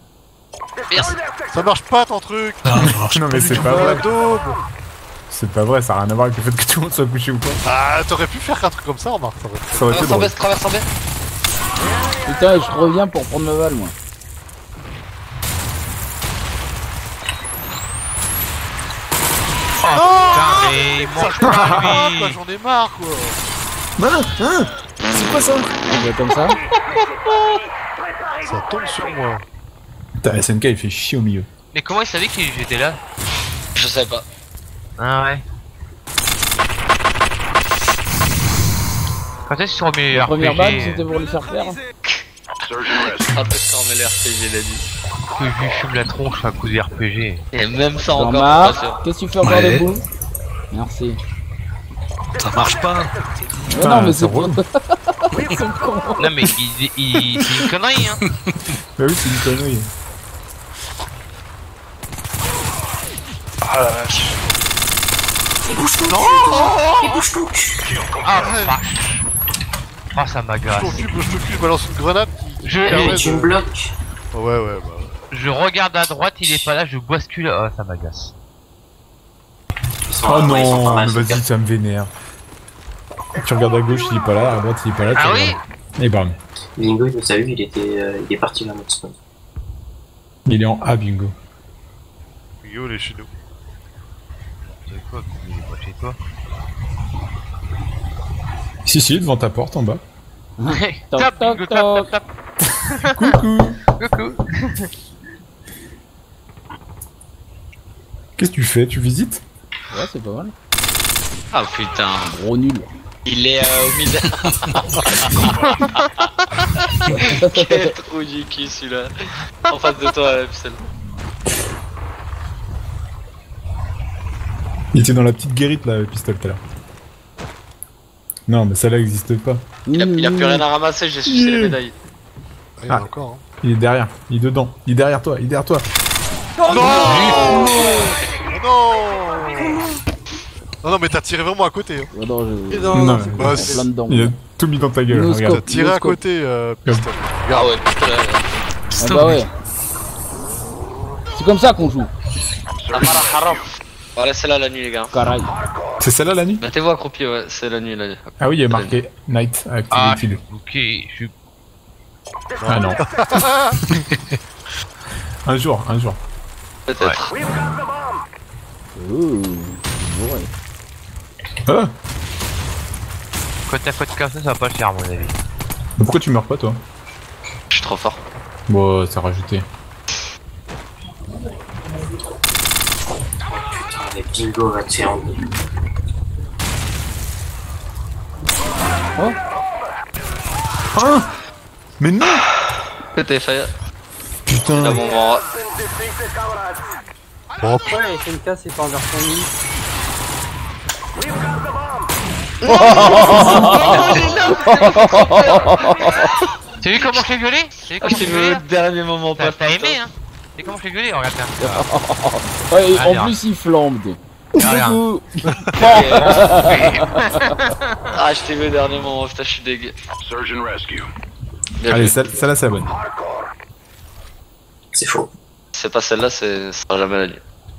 Ça marche pas ton truc. Non, mais c'est pas vrai. C'est pas vrai, ça a rien à voir avec le fait que tout le monde soit couché ou pas. Ah, t'aurais pu faire un truc comme ça, remarque. Ça aurait été drôle. Traverse en baie. Putain, je reviens pour prendre ma balle, moi. Putain, mais mange pas lui. J'en ai marre, quoi. C'est quoi ça? On va comme ça. Ça tombe sur moi. Putain, SNK il fait chier au milieu. Mais comment il savait que j'étais là? Je sais pas. Ah ouais. Quand est-ce qu'ils sont remis les La RPG? première balle, c'était pour lui faire faire. Après, ça remet les RPG, il a dit. Que je lui fume la tronche à cause des RPG. Et même ça encore. Jean-Marc, qu'est-ce que tu fais encore debout? Merci. Ça marche pas. Mais non, mais c'est pour... Ils sont cons. Non mais c'est une connerie hein. Bah oui, c'est une connerie. Ah la vache. Ah vache. Ah ça m'agace. Je balance une grenade. Tu me bloques. Ouais, bah. Je regarde à droite, il est pas là, je bascule. Ah ça m'agace. Oh non, mais vas-y, ça me vénère. Tu regardes à gauche, il est pas là, à droite, il est pas là. Ah oui. Et bam. Bingo, il nous a vu, il est parti vers notre spawn. Il est en A, Bingo. Bingo, il est chez nous. C'est quoi? Il est pas chez toi? Si, devant ta porte en bas. Top, Bingo, top. Coucou. Coucou. Qu'est-ce que tu fais? Tu visites? Ouais, c'est pas mal. Ah putain. Gros nul. Il est au mid. Quel trou du cul celui-là. En face de toi, Pixel. Il était dans la petite guérite là, Pistol tout à l'heure. Non, mais celle-là n'existe pas. Il a plus rien à ramasser, j'ai sucé les médailles. Il y en a encore, hein. Il est derrière, il est dedans, il est derrière toi, il est derrière toi. Non, non, mais t'as tiré vraiment à côté. Hein. Oh non, je... Non, bah, plein dedans. il a tout mis dans ta gueule, regarde. T'as tiré à côté, Pistol. Ah ouais, Pistol. Ah bah ouais. C'est comme ça qu'on joue. Voilà, c'est là la nuit, les gars. Caray. C'est celle-là la nuit? Mettez-vous accroupi, ouais, c'est la nuit, là. Ah oui, il y a marqué Night Activity. Ok, je suis... Ah non. un jour. Peut-être. Ouais. Ah. Côte à côte comme ça va pas le faire à mon avis. Mais pourquoi tu meurs pas toi? Je suis trop fort. Bon, ça a rajouté. Putain, les Bingo va te faire en deux. Oh. Ah. Mais non. C'était fait. Putain. Là, bon, bon. Bon. Ouais, SNK c'est pas en version mini. T'as vu comment je l'ai violé? Je t'ai vu au dernier moment, pas. T'as aimé hein? T'as comment je l'ai violé? Regarde ça. Ouais, en plus il flambe. Coucou. Ah, je t'ai vu au dernier moment, putain, je suis dégueu. Surgeon Rescue. Allez, celle-là c'est la bonne. C'est faux. C'est pas celle-là, ce sera jamais la nuit.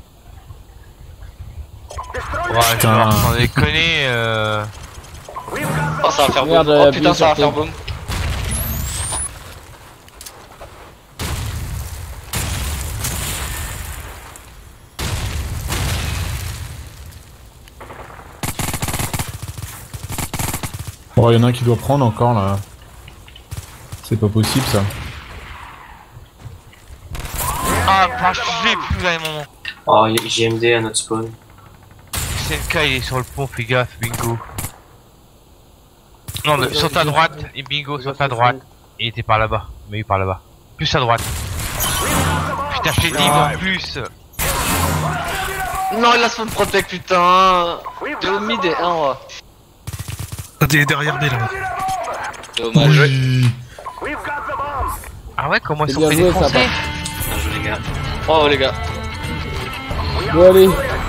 Ouais, putain. Sans déconner. Oh, ça va faire Merde, boum. Oh putain, ça va faire boum. Bon, il y en a un qui doit prendre encore là. C'est pas possible ça. Ah, vache, je l'ai plus à un moment. Oh, JMD à notre spawn. SNK il est sur le pont, fais gaffe, Bingo. Non, sur ta droite, et Bingo sur ta droite. Il était par là-bas, mais il est par là-bas. Plus à droite. Putain, je t'ai dit en plus. Non, il a spawn protect, putain. T'es au mid et 1 T'es derrière B là. Dommage. Ah ouais, comment ils sont bien fait joué, défoncer? Bien joué, les gars. Oh les gars. Bon allez.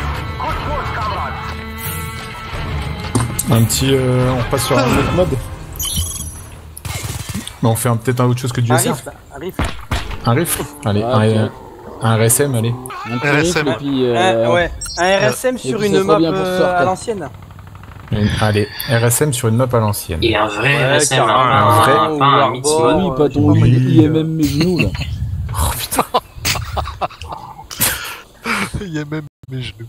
Un petit... on passe sur un autre mode. Bon, on fait peut-être un autre chose que du SR. Un riff. Un riff. Allez, un RSM, allez. Un RSM. Et puis, ouais, un RSM sur une map à l'ancienne. Allez, RSM sur une map à l'ancienne. Et un vrai RSM, un vrai. Pas un miximum. Oui, pas ton IMM mes genoux là. Oh putain. IMM mes genoux.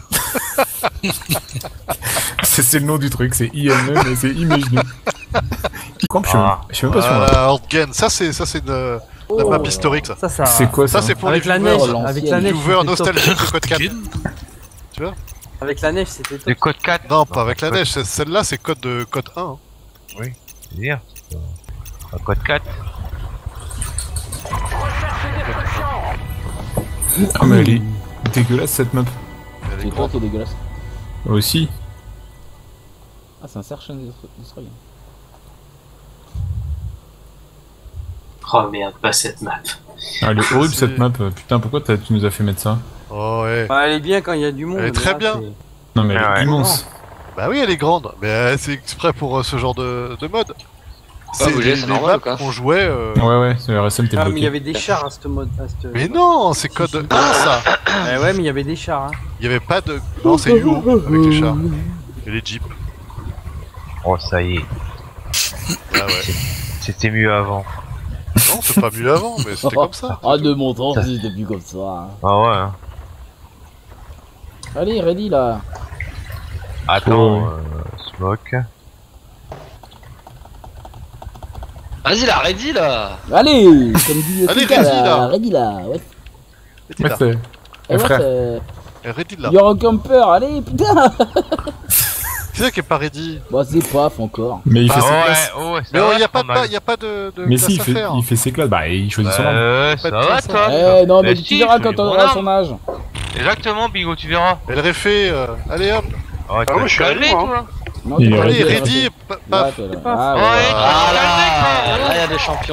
C'est le nom du truc, c'est IMM et c'est I mes genoux. Je sais même pas sur Hordgen, ça c'est la map historique ça. C'est quoi ça? Ça c'est pour avec les la neige, avec la neige. viewers nostalgiques de code 4. Tu vois? Avec la neige, c'était top. Le code 4. Non, pas avec la neige, celle-là c'est code 1. Hein. Oui, c'est dire. Code 4. Ah mais elle est dégueulasse cette map. C'est toi qui est dégueulasse. Aussi. Ah c'est un Search and Destroy. Oh merde, pas cette map. Ah, elle est horrible cette map. Putain, pourquoi tu nous as fait mettre ça? Oh ouais. Bah, elle est bien quand il y a du monde. Elle est très bien. Non mais elle est immense. Bah oui, elle est grande. Mais c'est exprès pour ce genre de mode. C'est les maps qu'on jouait. Ouais, c'est le RSM t'es bloqué. Mais il y avait des chars à ce mode. Mais non, c'est code 1 ça. Ouais, mais il y avait des chars. Hein. Il y avait pas de. Non, c'est UO avec les chars. Et les jeeps. Oh, ça y est. Ah ouais. C'était mieux avant. Non, c'est pas mieux avant, mais c'était comme ça. Ah, de mon temps, c'était plus comme ça. Ah ouais. Hein. Allez, ready là. Attends, smoke. Vas-y là, ready là. Allez, comme dit allez, Tika, ready là. Ready là, ouais. Ready là. Ouais, frère. Ready là. You're a camper, allez, putain. C'est ça qui est pas ready. Bah c'est paf encore. Mais il fait ses classes. Mais il y a pas de mais si, il fait ses classes, bah il choisit son arme. Ça va toi. Eh non mais tu verras quand on aura son âge. Exactement, Bingo, tu verras. Elle refait, allez hop. Oh, moi je suis allé, toi. Non, allez, ready, paf. Ah là il y a des champions.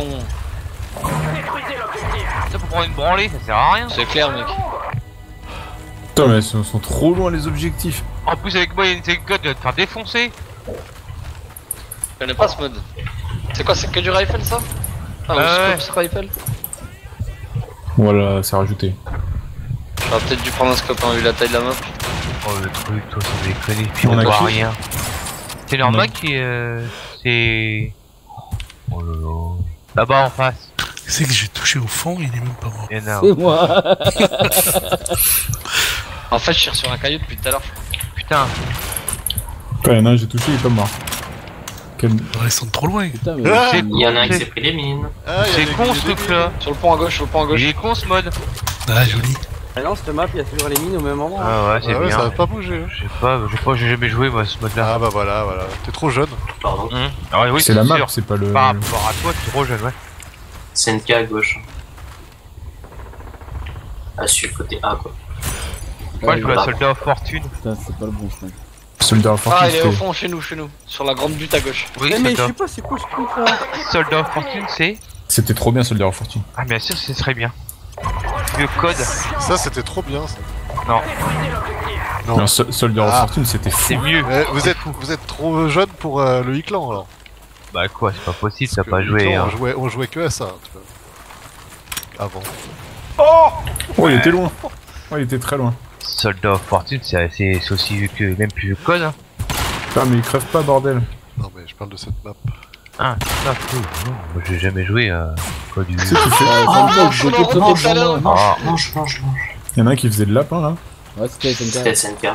Ça pour prendre une branlée, ça sert à rien. C'est clair mec. Putain mais ils sont trop loin les objectifs. En plus avec moi il y a une code de te faire défoncer. Je connais pas ce mode. C'est quoi, c'est que du rifle ça? Ah ouais, c'est rifle. Voilà, c'est rajouté. J'aurais peut-être dû prendre un scope hein, vu la taille de la map. Oh le truc, toi ça déconne, puis on voit rien. C'est leur mec qui c'est... Oh là là. Là-bas en face. C'est que j'ai touché au fond, il est même pas mort. C'est moi. En fait je tire sur un caillou depuis tout à l'heure. Putain. Ouais, non, j'ai touché, il est pas mort. Ils sont trop loin. Putain, mais Il y en a un qui s'est pris les mines. C'est con ce truc là. Sur le pont à gauche, Il est con ce mode. Ah joli. Ah non, cette map, il y a toujours les mines au même endroit. Ah ouais, c'est bien. Ça va pas bouger. Je sais pas, j'ai jamais joué moi ce mode là. Ah bah voilà. T'es trop jeune. Pardon. Ah ouais, oui, c'est la map, sûr. c'est pas le... Par rapport à toi, tu es trop jeune, ouais. SNK à gauche. Ah, sur le côté A quoi. Moi je joue à Soldat of Fortune. Putain, c'est pas le bon snap. Soldat of Fortune. Ah, il est au fond, chez nous. Sur la grande butte à gauche. Oui, mais je sais pas, c'est quoi ce truc là? Soldat of Fortune, c'est... C'était trop bien Soldat of Fortune. Ah bien sûr, ce serait bien. Le code. Ça c'était trop bien ça. Non. Non, Soldat of Fortune c'était fou. C'est mieux. Vous êtes trop jeune pour le Iclan alors. Bah quoi, c'est pas possible, t'as pas joué. Hein. On jouait que à ça. Avant. Oh, il était loin. Oh, il était très loin. Soldat of Fortune, c'est aussi vieux que même plus vieux que code. Hein. Putain, mais il crève pas, bordel. Non, mais je parle de cette map. Ah, ça, cool. Moi j'ai jamais joué à code du. Mange. Il y en a un qui faisait de lapin là. Ouais, c'était SNK. C'était SNK.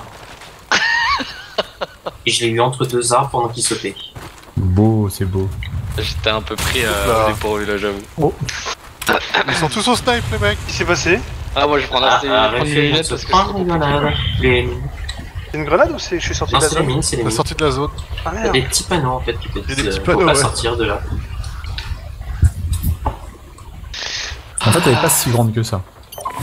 Et je l'ai eu entre deux arbres pendant qu'il sautait. Beau, c'est beau. J'étais un peu pris au dépourvu là, j'avoue. Oh. Ils sont tous au snipe les mecs. Qu'est-ce qui s'est passé? Ah, moi je prends la lunette parce que c'est une grenade ou c'est je suis sorti de la zone? Non, c'est les mines. La sortie de la zone. Ah Il y a merde. des petits panneaux en fait qui te Il y a des disent petits panneaux, faut pas ouais. sortir de là. En fait, elle est pas si grande que ça.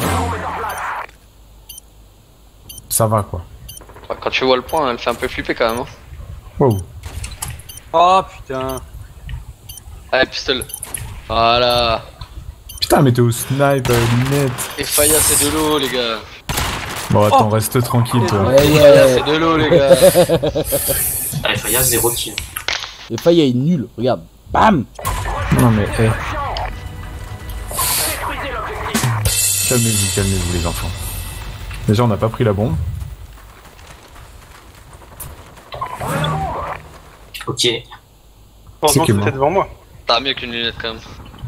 Ça va quoi. Quand tu vois le point, elle fait un peu flipper quand même. Hein. Wow. Oh putain. Allez, pistolet. Voilà. Putain, mais t'es au snipe, lunette. Et Faya, c'est de l'eau, les gars. Bon, attends, reste tranquille, toi. Faya, c'est de l'eau, les gars. Allez, Faya, 0 kill. Et Faya est nul, regarde. Bam. Non, mais, Calmez-vous, les enfants. Déjà, on n'a pas pris la bombe. Ok. Heureusement que t'es devant moi. T'as mieux qu'une lunette, quand même.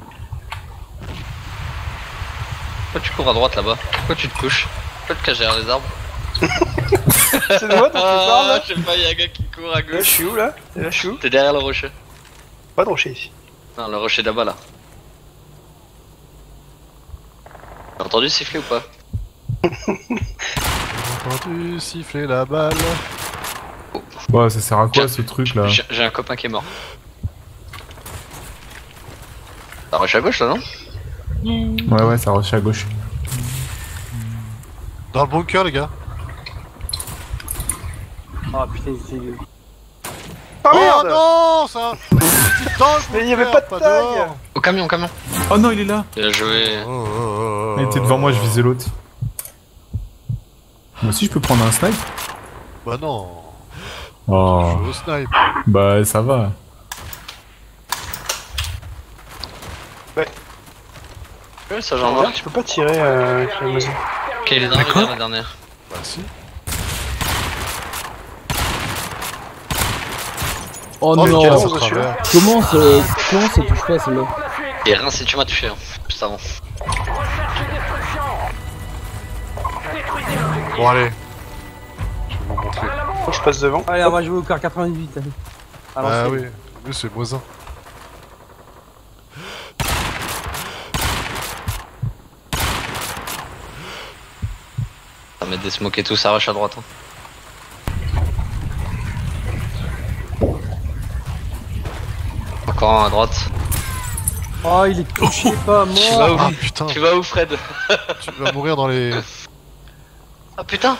Pourquoi tu cours à droite, là-bas? Pourquoi tu te couches? Pourquoi tu te caches derrière les arbres? C'est de moi dont tu parles, là? Je sais pas, y'a un gars qui court à gauche. Là, je suis où, là? Là, je suis où? T'es derrière le rocher. Pas de rocher, ici. Non, le rocher là-bas, là. T'as entendu siffler ou pas? J'ai entendu siffler la balle. Ouais, ça sert à quoi, ce truc-là? J'ai un copain qui est mort. Ça rush à gauche, là, non? Ouais, ça rush à gauche. Dans le bunker, les gars. Oh putain, c'est... Oh merde! Non, ça. Mais il y avait pas de tag! Dehors. Au camion, camion. Oh non, il est là! Il a joué. Il était devant moi, je visais l'autre. Moi aussi, je peux prendre un snipe? Bah non. Oh. Je joue au snipe. Bah, ça va. Ouais, ça j'en ai. Tu peux pas tirer avec la maison. Ok, il est dans la dernière. Bah si. Oh non. Comment c'est touche pas celle-là? Et rien si tu m'as touché, hein. Juste avant. Bon, allez. Je vais vous montrer. Faut que je passe devant. Allez, on va jouer au car 98. Allez. Ah oui, lui c'est Moisin. Ça va mettre des smokes et tout, ça rush à droite. Hein. Encore un à droite. Oh, il est touché, pas mort. Tu vas où, putain. Tu vas où, Fred? Tu vas mourir dans les... Ah putain.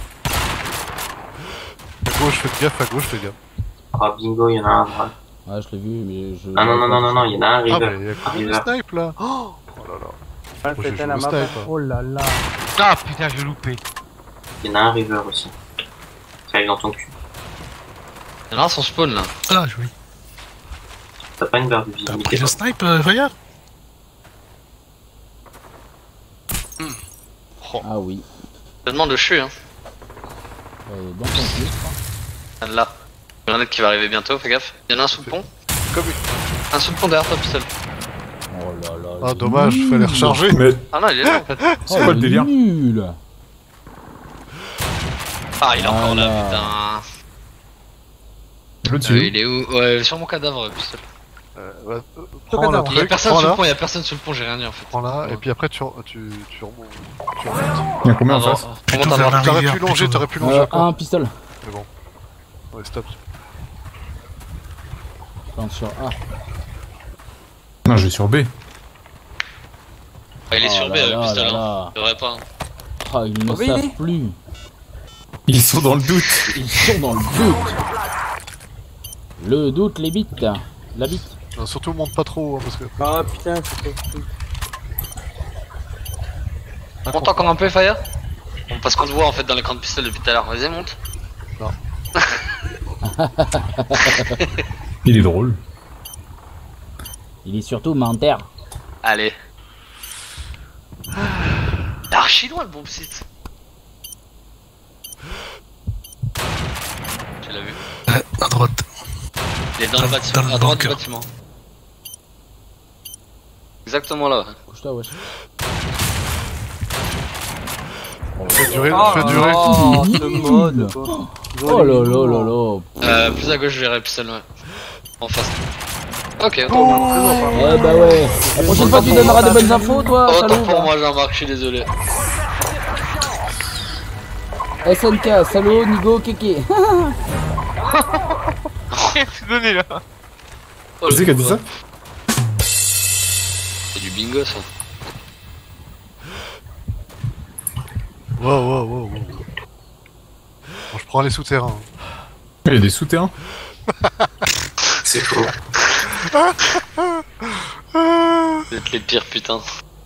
À gauche, faites gaffe, à gauche, fais gaffe. Ah bingo, il y en a un à droite. Ouais, je l'ai vu, mais je... Ah non, il y en a un river. Ah mais y'a que le snipe là. Oh là là. Ouais, Moi, j'ai joué la au map. snipe. Oh là là. Ah putain, j'ai loupé. Il y en a un river aussi. Ça arrive dans ton cul. Il y en a un son spawn là. Ah, oui. T'as pas une barre de T'as visibilité? pris le snipe, Faya? Ah oui. Je demande le chu hein. Dans ton cul. Là. Une grenade qui va arriver bientôt, fais gaffe. Il y en a un sous le pont. Un sous le pont derrière toi, pistol. Oh là là. Ah dommage, fallait recharger. Mais Ah non, il est là en fait. c'est quoi le délire? Nul. Ah, il est encore là, Voilà. putain. L'autre, Il est où? Ouais, sur mon cadavre, pistol. Ouais, prends la Il y a truc, personne prends sur le là. pont, il y a personne sur le pont, j'ai rien dit en fait. Prends là, et puis après tu remontes. Tu remontes. Il y a combien en Avant, face? on monte à droite. T'aurais pu longer encore. Un pistol. Mais bon. Ouais, stop. Enfin, sur A. Non, je vais sur B. Ah, il est Oh sur B, là le là pistol, là hein. là. Je devrais pas. Hein. Ah, ils ne Oui. savent plus. Ils sont dans le doute. Ils sont dans le doute. Le doute, les bites. La bite. Non, surtout monte pas trop, hein, parce que. Ah putain, c'est pas fou. Monte encore un peu, Fire? Parce qu'on te voit en fait dans l'écran de pistol depuis tout à l'heure. Vas-y, monte. Non. Il est drôle. Il est surtout menteur. Allez. T'es archi loin le bomb site. Tu l'as vu? À droite. Il est dans le bâtiment, dans le à droite du bunker. bâtiment. Exactement là. Couche-toi, wesh. Fais durer, Oh, fais durer. Oh, ce mode, quoi. Oh là là là là. Plus à gauche, je verrai pistol, ouais. En face. Ok, Eh bah ouais. La prochaine fois, tu donneras de bonnes infos, toi, autant salaud. pour moi, Jean-Marc, je suis désolé. SNK, salaud, Nigo, Kéké. Rien donné là. Oh, Tu sais qui a dit ça? C'est du bingo ça. Wow. Bon, je prends les souterrains. Il y a des souterrains. C'est faux. Vous êtes les pires putains.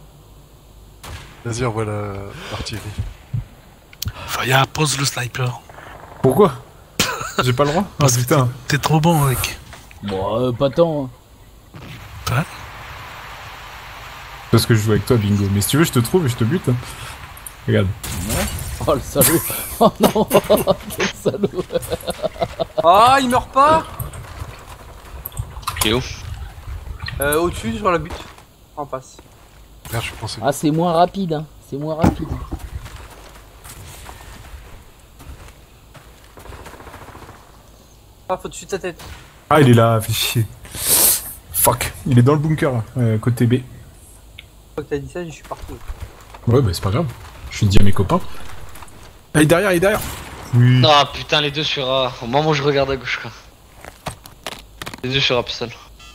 Vas-y, envoie l'artillerie. Faya, pose le sniper. Pourquoi? J'ai pas le droit? Ah putain. T'es trop bon, mec. Bon, pas tant. Ouais. Parce que je joue avec toi, Bingo. Mais si tu veux, je te trouve et je te bute. Hein. Regarde. Ouais. Oh le salaud. Oh non. Quel salaud. Ah, il meurt pas. Il est où? Au-dessus, sur la butte. En face. Merde, je suis pensé. Ah, c'est moins rapide, hein. C'est moins rapide. Ah, faut dessus de ta tête. Ah, il est là, fait chier. Fuck. Il est dans le bunker, côté B. Une fois que t'as dit ça, je suis partout. Ouais, bah c'est pas grave. Je dis à mes copains. Ah, il est derrière, il est derrière. Oui. Ah putain, les deux sur A. Au moment où je regarde à gauche, quoi. Les deux sur A, pistol.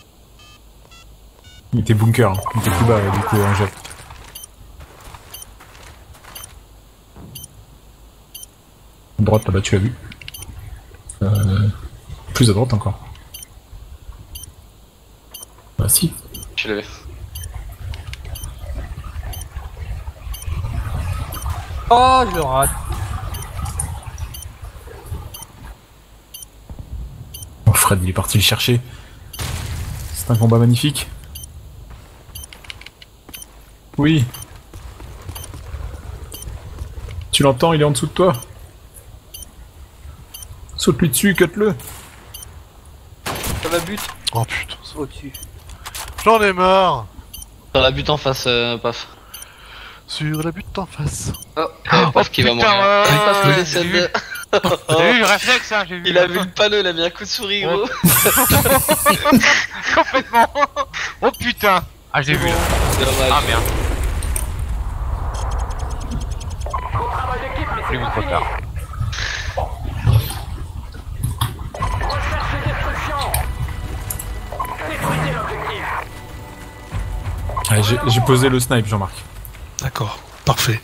Il était bunker, hein. Il était plus bas, du coup, en jet. À droite, là-bas, tu l'as vu. Plus à droite encore. Bah si. Je l'ai vu. Oh, je le rate. Oh, Fred, il est parti le chercher. C'est un combat magnifique. Oui. Tu l'entends, il est en dessous de toi. Saute-lui dessus, cut-le. Sur la butte. Oh putain. Au-dessus. J'en ai marre. Sur la butte en face, paf. Sur la butte en face. Oh, paf qui va mourir. Paf qui décède. J'ai eu le réflexe, hein, j'ai vu. Il a vu le panneau, il a mis un coup de souris, gros. Complètement. Oh putain. Ah, j'ai vu là. Ah merde. J'ai vu trop tard. Ah, j'ai posé le snipe, Jean-Marc. D'accord, parfait.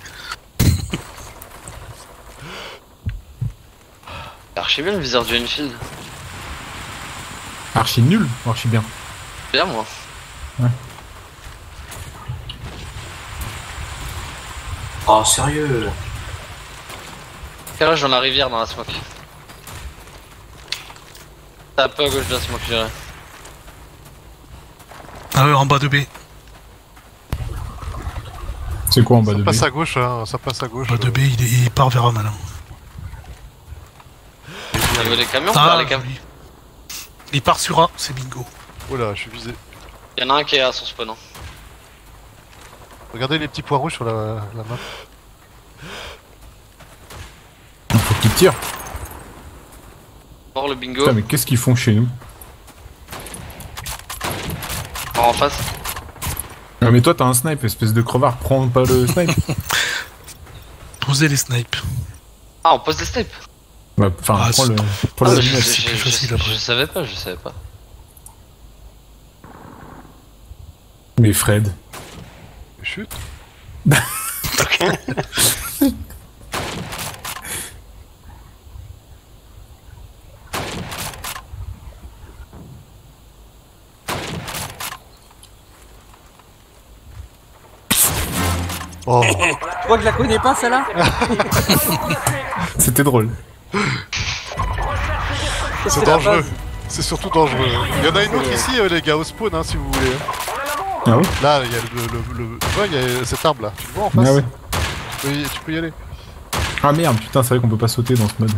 Archi bien le viseur du Enfield. Archi nul, archi bien. Bien moi. Ouais. Oh, sérieux? Carrage dans la rivière, dans la smoke. T'as un peu à gauche de la smoke, je dirais. Ah ouais, en bas de B. C'est quoi en bas de B? Ça passe à gauche, hein, ça passe à gauche. En bas de B, il part vers A maintenant. Il veut les camions, Ah, les camions. Il part sur A, c'est bingo. Oh là, je suis visé. Y'en a un qui est à son spawn. Hein. Regardez les petits points rouges sur la map. Faut qu'ils tirent. Mort le bingo. Putain, mais qu'est-ce qu'ils font chez nous? Mort en face. Ah, mais toi t'as un snipe, espèce de crevard, prends pas le snipe. Posez les snipes. Ah, on pose des snipes. Bah, enfin, Ah, prends c'est- le. Prends Ah, le je, snipe. c'est plus facile je après. savais pas, je savais pas. Mais Fred. Chut. Oh. Tu vois que je la connais pas celle-là? C'était drôle. C'est dangereux. C'est surtout dangereux. Il y en a une autre ici, les gars, au spawn, hein, si vous voulez. Ah ouais? Là, il y a tu vois, il y a cet arbre là. Tu le vois en face? Ah ouais. Tu peux y aller. Ah merde, putain, c'est vrai qu'on peut pas sauter dans ce mode.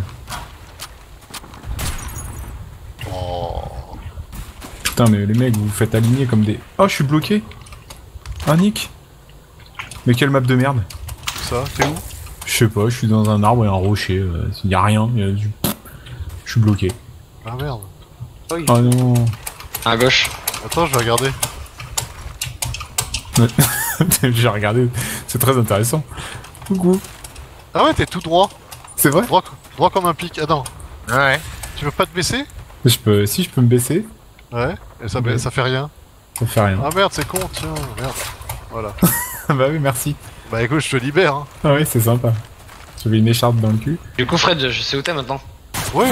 Oh. Putain, mais les mecs, vous vous faites aligner comme des. Oh, je suis bloqué. Ah, Nick. Mais quelle map de merde? Ça, t'es où? Je sais pas, je suis dans un arbre et un rocher. Y a rien. Je suis bloqué. Ah merde. Oh non. À gauche. Attends, je vais regarder. J'ai regardé. C'est très intéressant. Coucou. Ah ouais, t'es tout droit. C'est vrai? Droit comme un pic. Ah non. Ouais. Tu veux pas te baisser? Je peux. Si, je peux me baisser. Ouais. Et ça, Ouais. ça fait rien. Ça fait rien. Ah merde, c'est con, tiens, merde. Voilà. Bah oui, merci. Bah écoute, je te libère, hein. Ah oui, c'est sympa. J'avais une écharpe dans le cul. Du coup, Fred, je sais où t'es maintenant. Ouais.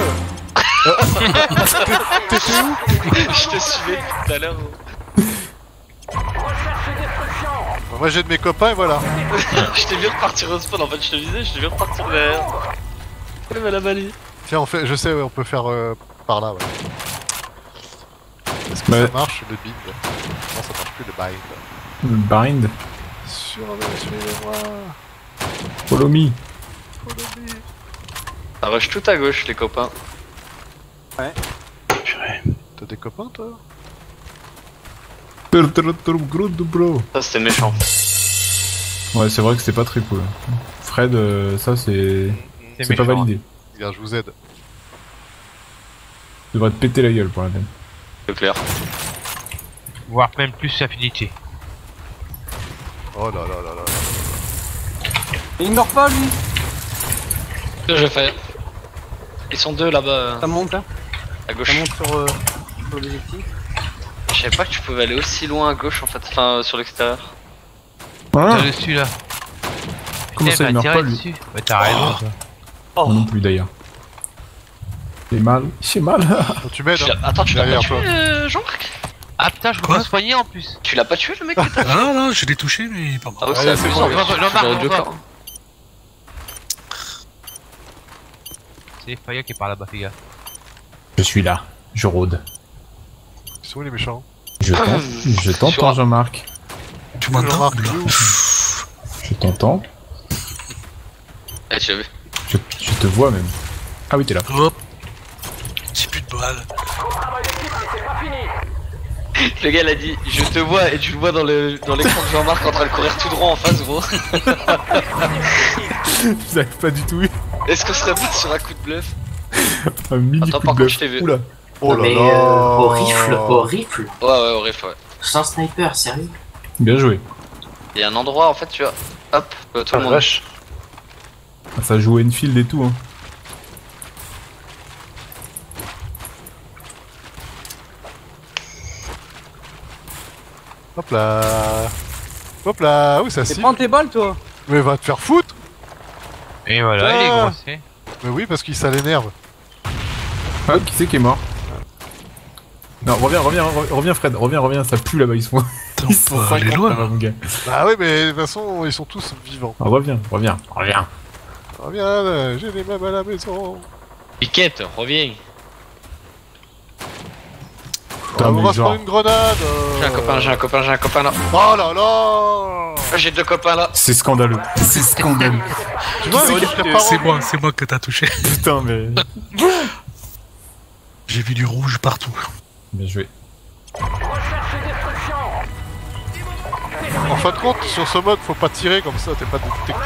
T'étais où? Je te suivais depuis tout à l'heure. Bah, Moi j'ai de mes copains et voilà. Je t'ai vu repartir au spawn en fait, je te disais, je t'ai vu repartir derrière. Elle m'a la balayé. Tiens, on fait, je sais, ouais, on peut faire par là, ouais. Est-ce que ça marche le bind? Non, ça marche plus le bind. Le bind? Suivez-moi. Follow me. Ça rush tout à gauche, les copains. Ouais. T'as des copains, toi? Bro. Ça, c'était méchant. Ouais, c'est vrai que c'était pas très cool. Fred, ça c'est pas validé. Regarde, je vous aide. Tu devrais te péter la gueule pour la peine. C'est clair. Voire même plus affinité. Oh là là là là. Et il meurt pas lui. Que j'ai fait. Ils sont deux là-bas. Ça monte hein. À gauche. Ça monte sur l'objectif. Je savais pas que tu pouvais aller aussi loin à gauche en fait, enfin sur l'extérieur. Voilà. T'as dessus là. Comment ça il meurt pas lui? Bah t'as raison. Moi non plus d'ailleurs. J'ai mal. J'ai mal. Tu m'aides hein. Attends, tu l'as pas tué Jean-Marc? Ah putain, je peux me soigner en plus. Tu l'as pas tué le mec? Ah non, non, je l'ai touché mais pas mort. Ah ouais, c'est abusant. C'est Faya qui est par là-bas, les gars. Je suis là. Je rôde. Ils sont où les méchants? Je t'entends Jean-Marc. Tu m'entends? Je t'entends. Eh, tu as vu? Je te vois même. Ah oui, t'es là. Hop. J'ai plus de balles. Le gars il a dit je te vois et tu le vois dans l'écran de Jean-Marc en train de courir tout droit en face gros. Vous avez pas du tout vu. Est-ce qu'on serait pas sur un coup de bluff? Un mini Attends, coup par de contre bluff. je t'ai vu. Oula. Oh là Mais là. au rifle, au rifle. Ouais ouais au rifle ouais. Sans sniper, sérieux. Bien joué. Il y a un endroit en fait tu vois. Hop, tout le monde. Ça joue Enfield et tout hein. Hop là. Hop là. Oui, ça Mais cible. prends tes balles toi. Mais va te faire foutre. Et voilà, il est grossé. Mais oui, parce qu'il ça l'énerve. Ah, qui c'est qui est mort? Non, reviens Fred, reviens, ça pue là-bas, ils sont 50 là-bas, mon gars. Bah oui, mais de toute façon, ils sont tous vivants. Ah, reviens. Reviens, j'ai les mêmes à la maison. Piquette, reviens. Putain, on mais va se genre... prendre une grenade. J'ai un copain là. Oh là là. J'ai deux copains là. C'est scandaleux. C'est scandaleux. Tu vois, C'est moi que t'as touché. Putain, mais... J'ai vu du rouge partout. Bien joué. En fin de compte, sur ce mode, faut pas tirer comme ça, t'es pas détecté.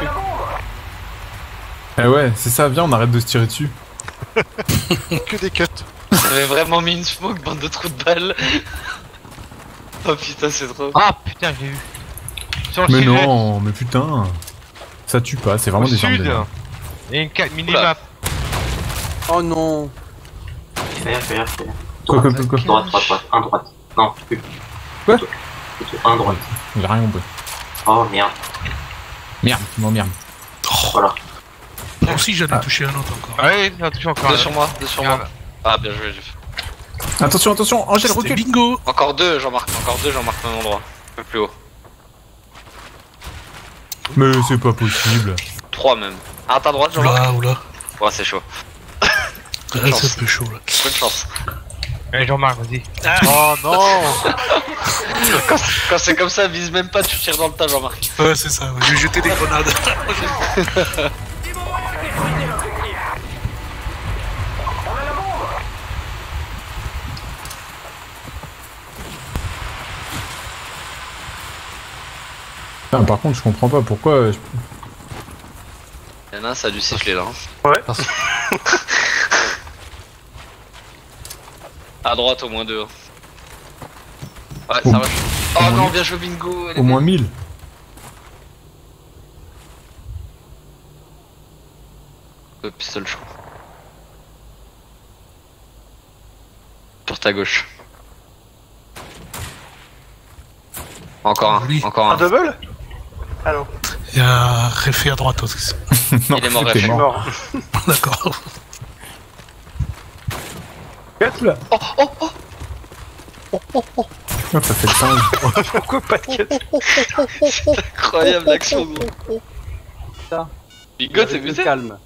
Eh ouais, c'est ça, viens, on arrête de se tirer dessus. Que des cuts. J'avais vraiment mis une smoke, bande de trous de balles. Oh putain, c'est trop. Ah putain, j'ai eu. Sur le Mais sud, non, mais putain. Ça tue pas, c'est vraiment au des sud. armes. Et une mini-map. Oh non. Fais. Quoi Droite. Un droite. Non, plus. Quoi? Un droite. J'ai rien compris. Oh merde. Merde, tu m'emmerdes. Voilà. Moi aussi j'en ai touché un autre encore. Ah oui, j'en ai touché encore. Deux sur moi. Ah bien joué, j'ai fait. Attention, Angèle, recule. Bingo. Encore deux, Jean-Marc, même endroit. Un peu plus haut. Mais c'est pas possible. 3 même. Ah, à ta droite, Jean-Marc. Oula. Ouais, c'est chaud. Ouais, c'est un peu chaud là. Bonne chance. Allez, Jean-Marc, vas-y. Oh non. Quand c'est comme ça, vise même pas, tu tires dans le tas, Jean-Marc. Ouais, c'est ça, je vais jeter des grenades. Putain, par contre, je comprends pas pourquoi... Y'en a un, ça a dû siffler là. Ouais. À droite, au moins 2. Ouais, ça rush. Oh non, bien joué, bingo. Au moins 1000. Le pistolet chaud. Sur ta gauche. Encore un. Un double? Ah non. Il y a Réfé à droite aussi. Non, il est mort, Réfé. Mort. D'accord. Là. Oh Oh, ça fait le singe. Pourquoi pas de quête? C'est incroyable l'action, gros. Ça. Bingo, t'es muté? Calme.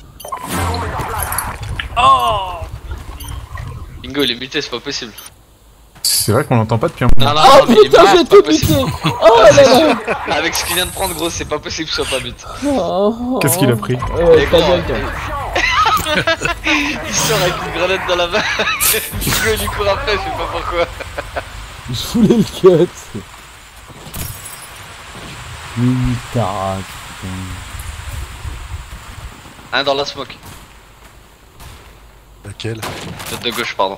Oh Bingo, il est muté, c'est pas possible. C'est vrai qu'on l'entend pas depuis un Non, moment. non, Oh non, mais il est putain, mort, j'ai c'est tout pas possible. buté. Oh là là. Avec ce qu'il vient de prendre, gros, c'est pas possible que ce soit pas but. Oh. Qu'est-ce qu'il a pris? Ta gueule, toi. Il sort avec une grenade dans la main. Bingo, il lui court après, je sais pas pourquoi. Je voulais le cut. Putain. Un dans la smoke. Laquelle? Tête de gauche, pardon.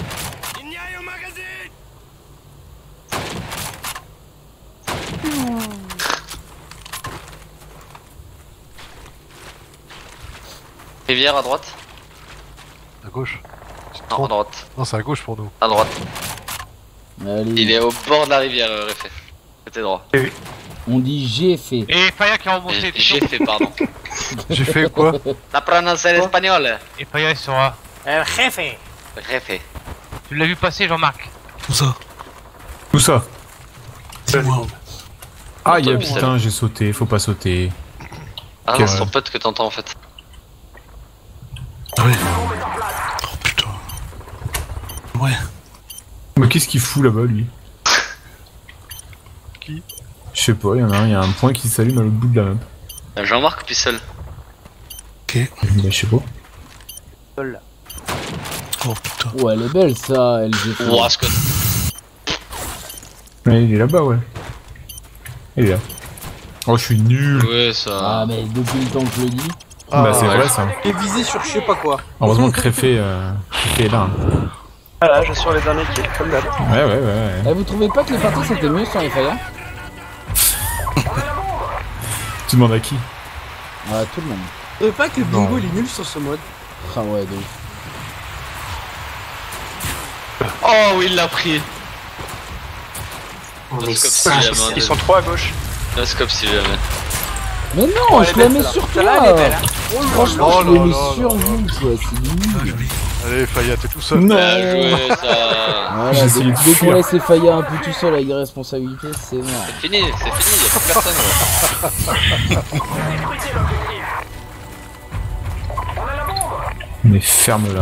Rivière à droite. À gauche. Non, à droite. Non, c'est à gauche pour nous. À droite. Allez. Il est au bord de la rivière, Réfé. Côté droit. On dit j'ai fait. Et Faya qui a remonté. J'ai fait, pardon. J'ai fait quoi? La prononciation espagnole. Et Faya il sera. Réfé. Tu l'as vu passer, Jean-Marc? Où ça? Où ça? C'est moi. Ah, y'a putain, j'ai sauté, faut pas sauter. Ah non, c'est ton pote que t'entends en fait. Ah oui. Oh putain. Ouais. Mais qu'est-ce qu'il fout là-bas, lui? Qui? Je sais pas, y'en a un, y'a un point qui s'allume à l'autre bout de la map. Jean-Marc ou Pissel? Ok. Bah, je sais pas. Seul. Oh putain. Ouais, elle est belle ça, LG. Ouah, Scott. Ouais, il est là-bas, ouais. Il est là. Oh, je suis nul. Ouais, ça. Ah, mais depuis le temps que je le dis. Bah, c'est vrai ça. Et visé sur je sais pas quoi. Heureusement que Réfé est là. Hein. Voilà, j'assure les derniers kills, comme d'hab. Ouais. Eh, vous trouvez pas que les parties c'était mieux sans les Faya? Tu demandes à qui? Ouais, tout le monde. Vous trouvez pas que Bingo il est nul sur ce mode? Ah ouais, de ouf. Oh oui, il l'a pris. Ils sont trois à gauche. Le scope si jamais. Mais non, je la mets sur toi. Celle-là, elle est belle, hein. Franchement, Oh je l'ai là mis là sur là. vous, quoi. C'est nul. Allez, Faya, t'es tout seul. Non. Bien joué, ça. Voilà, J'ai essayé de dès qu'on fuir. laisse les Faya un peu tout seul avec des responsabilités, c'est mort. C'est fini, y'a plus personne. Mais ferme-la.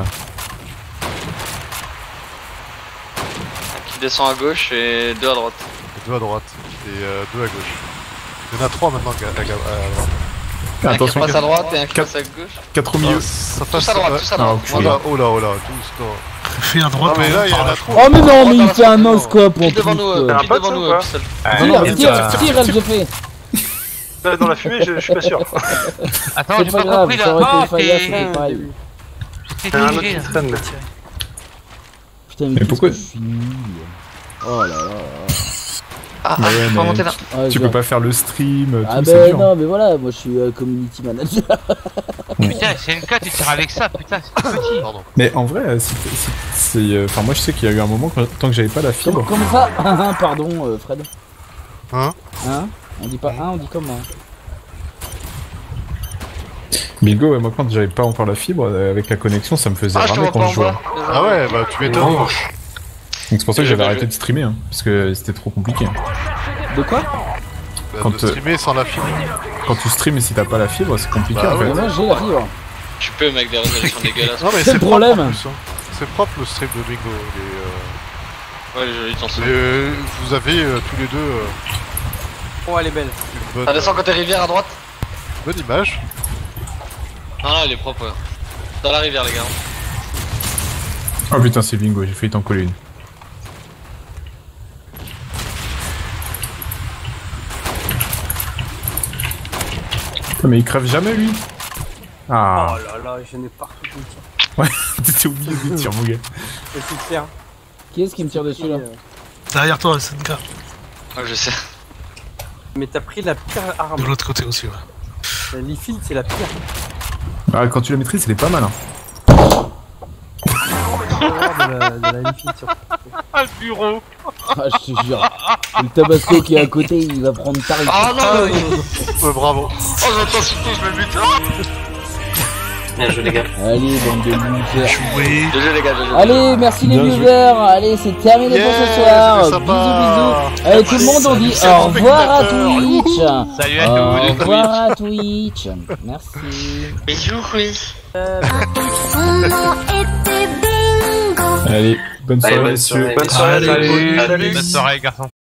Qui descend à gauche et deux à droite. Deux à droite et deux à gauche. Il y en a trois maintenant à droite. Un qui Attention, passe à droite et un qui quatre- passe à gauche. 4 au milieu. Ça Tous à droite, tous à Ah, droite. ok. Oh là, tous. Fais à droite. Non, mais là, il y en a trop. Oh, mais non, mais dans il la fait un seconde, no-scope en Pile plus. devant nous, quoi. un pile pote, devant ça, nous, ou quoi Pixel. Tire, j'ai fait. Là, dans la fumée, je suis pas sûr. Attends, C'est j'ai pas pas grave, compris ça là. aurait été Oh, les Faya, c'était t'es. pareil. T'es Il y en a un autre dirigé qui là. traîne là. Putain, mais Mais pourquoi- qu'est-ce que je suis nul. Oh là là. Ah, Ouais, faut mais monter là. Ah, Tu je peux viens. pas faire le stream, Ah tout, c'est ben dur. non, mais voilà, moi je suis community manager. Putain, c'est une tu tires avec ça, putain, c'est tout petit. Pardon. Mais en vrai, enfin moi je sais qu'il y a eu un moment tant que j'avais pas la fibre. Comme ça. Pardon, Fred. Hein? On dit pas on dit comment? Bingo, ouais, moi quand j'avais pas encore la fibre, avec la connexion, ça me faisait Ah, je te ramer vois pas quand en je jouais. bas. Ah ouais, bah tu m'étonnes. Donc c'est pour ça que j'avais Bien arrêté joué. de streamer, hein, parce que c'était trop compliqué. De quoi? Quand, De streamer sans la fibre. Quand tu streames et si t'as pas la fibre, c'est compliqué Bah en ouais. fait. Mais moi j'ai la fibre. Tu peux, mec, des résolutions dégueulasses. Non mais C'est le propre, problème. en plus, hein. C'est propre le stream de Bingo. Ouais, les jolis tensions. Mais vous avez tous les deux Oh, elle est belle. une bonne, Ça descend côté rivière à droite. bonne image. Non, là, elle est propre. Ouais. Dans la rivière, les gars. Oh putain, c'est Bingo, j'ai failli t'en coller une. Putain, mais il crève jamais lui. Ah, Oh là là, je n'ai partout tout le tir. ouais, t'étais au milieu des tirs, mon gars. Je vais tout faire. Qui est-ce qui me tire dessus là? Derrière toi, SNK. Ouais, je sais. Mais t'as pris la pire De arme. l'autre côté aussi, ouais. La Leafield, c'est la pire. Ah, quand tu la maîtrises, elle est pas mal. Hein. De la Leafield sur. Ah, le bureau. Ah, je te jure. Le tabasco qui est à côté, il va prendre tarif. Ah non, Ouais, bravo. Oh, j'entends surtout, je me bute. Bien joué les gars. Allez, bande de losers. GG les gars, GG. Allez, merci les viewers. Allez, c'est terminé pour ce soir. Bisous, bisous. Allez, tout le monde, on dit au revoir à Twitch. Salut à tous. Au revoir à Twitch. Merci. Bisous, oui. Allez, bonne soirée, messieurs. Bonne soirée, Bonne soirée, garçon.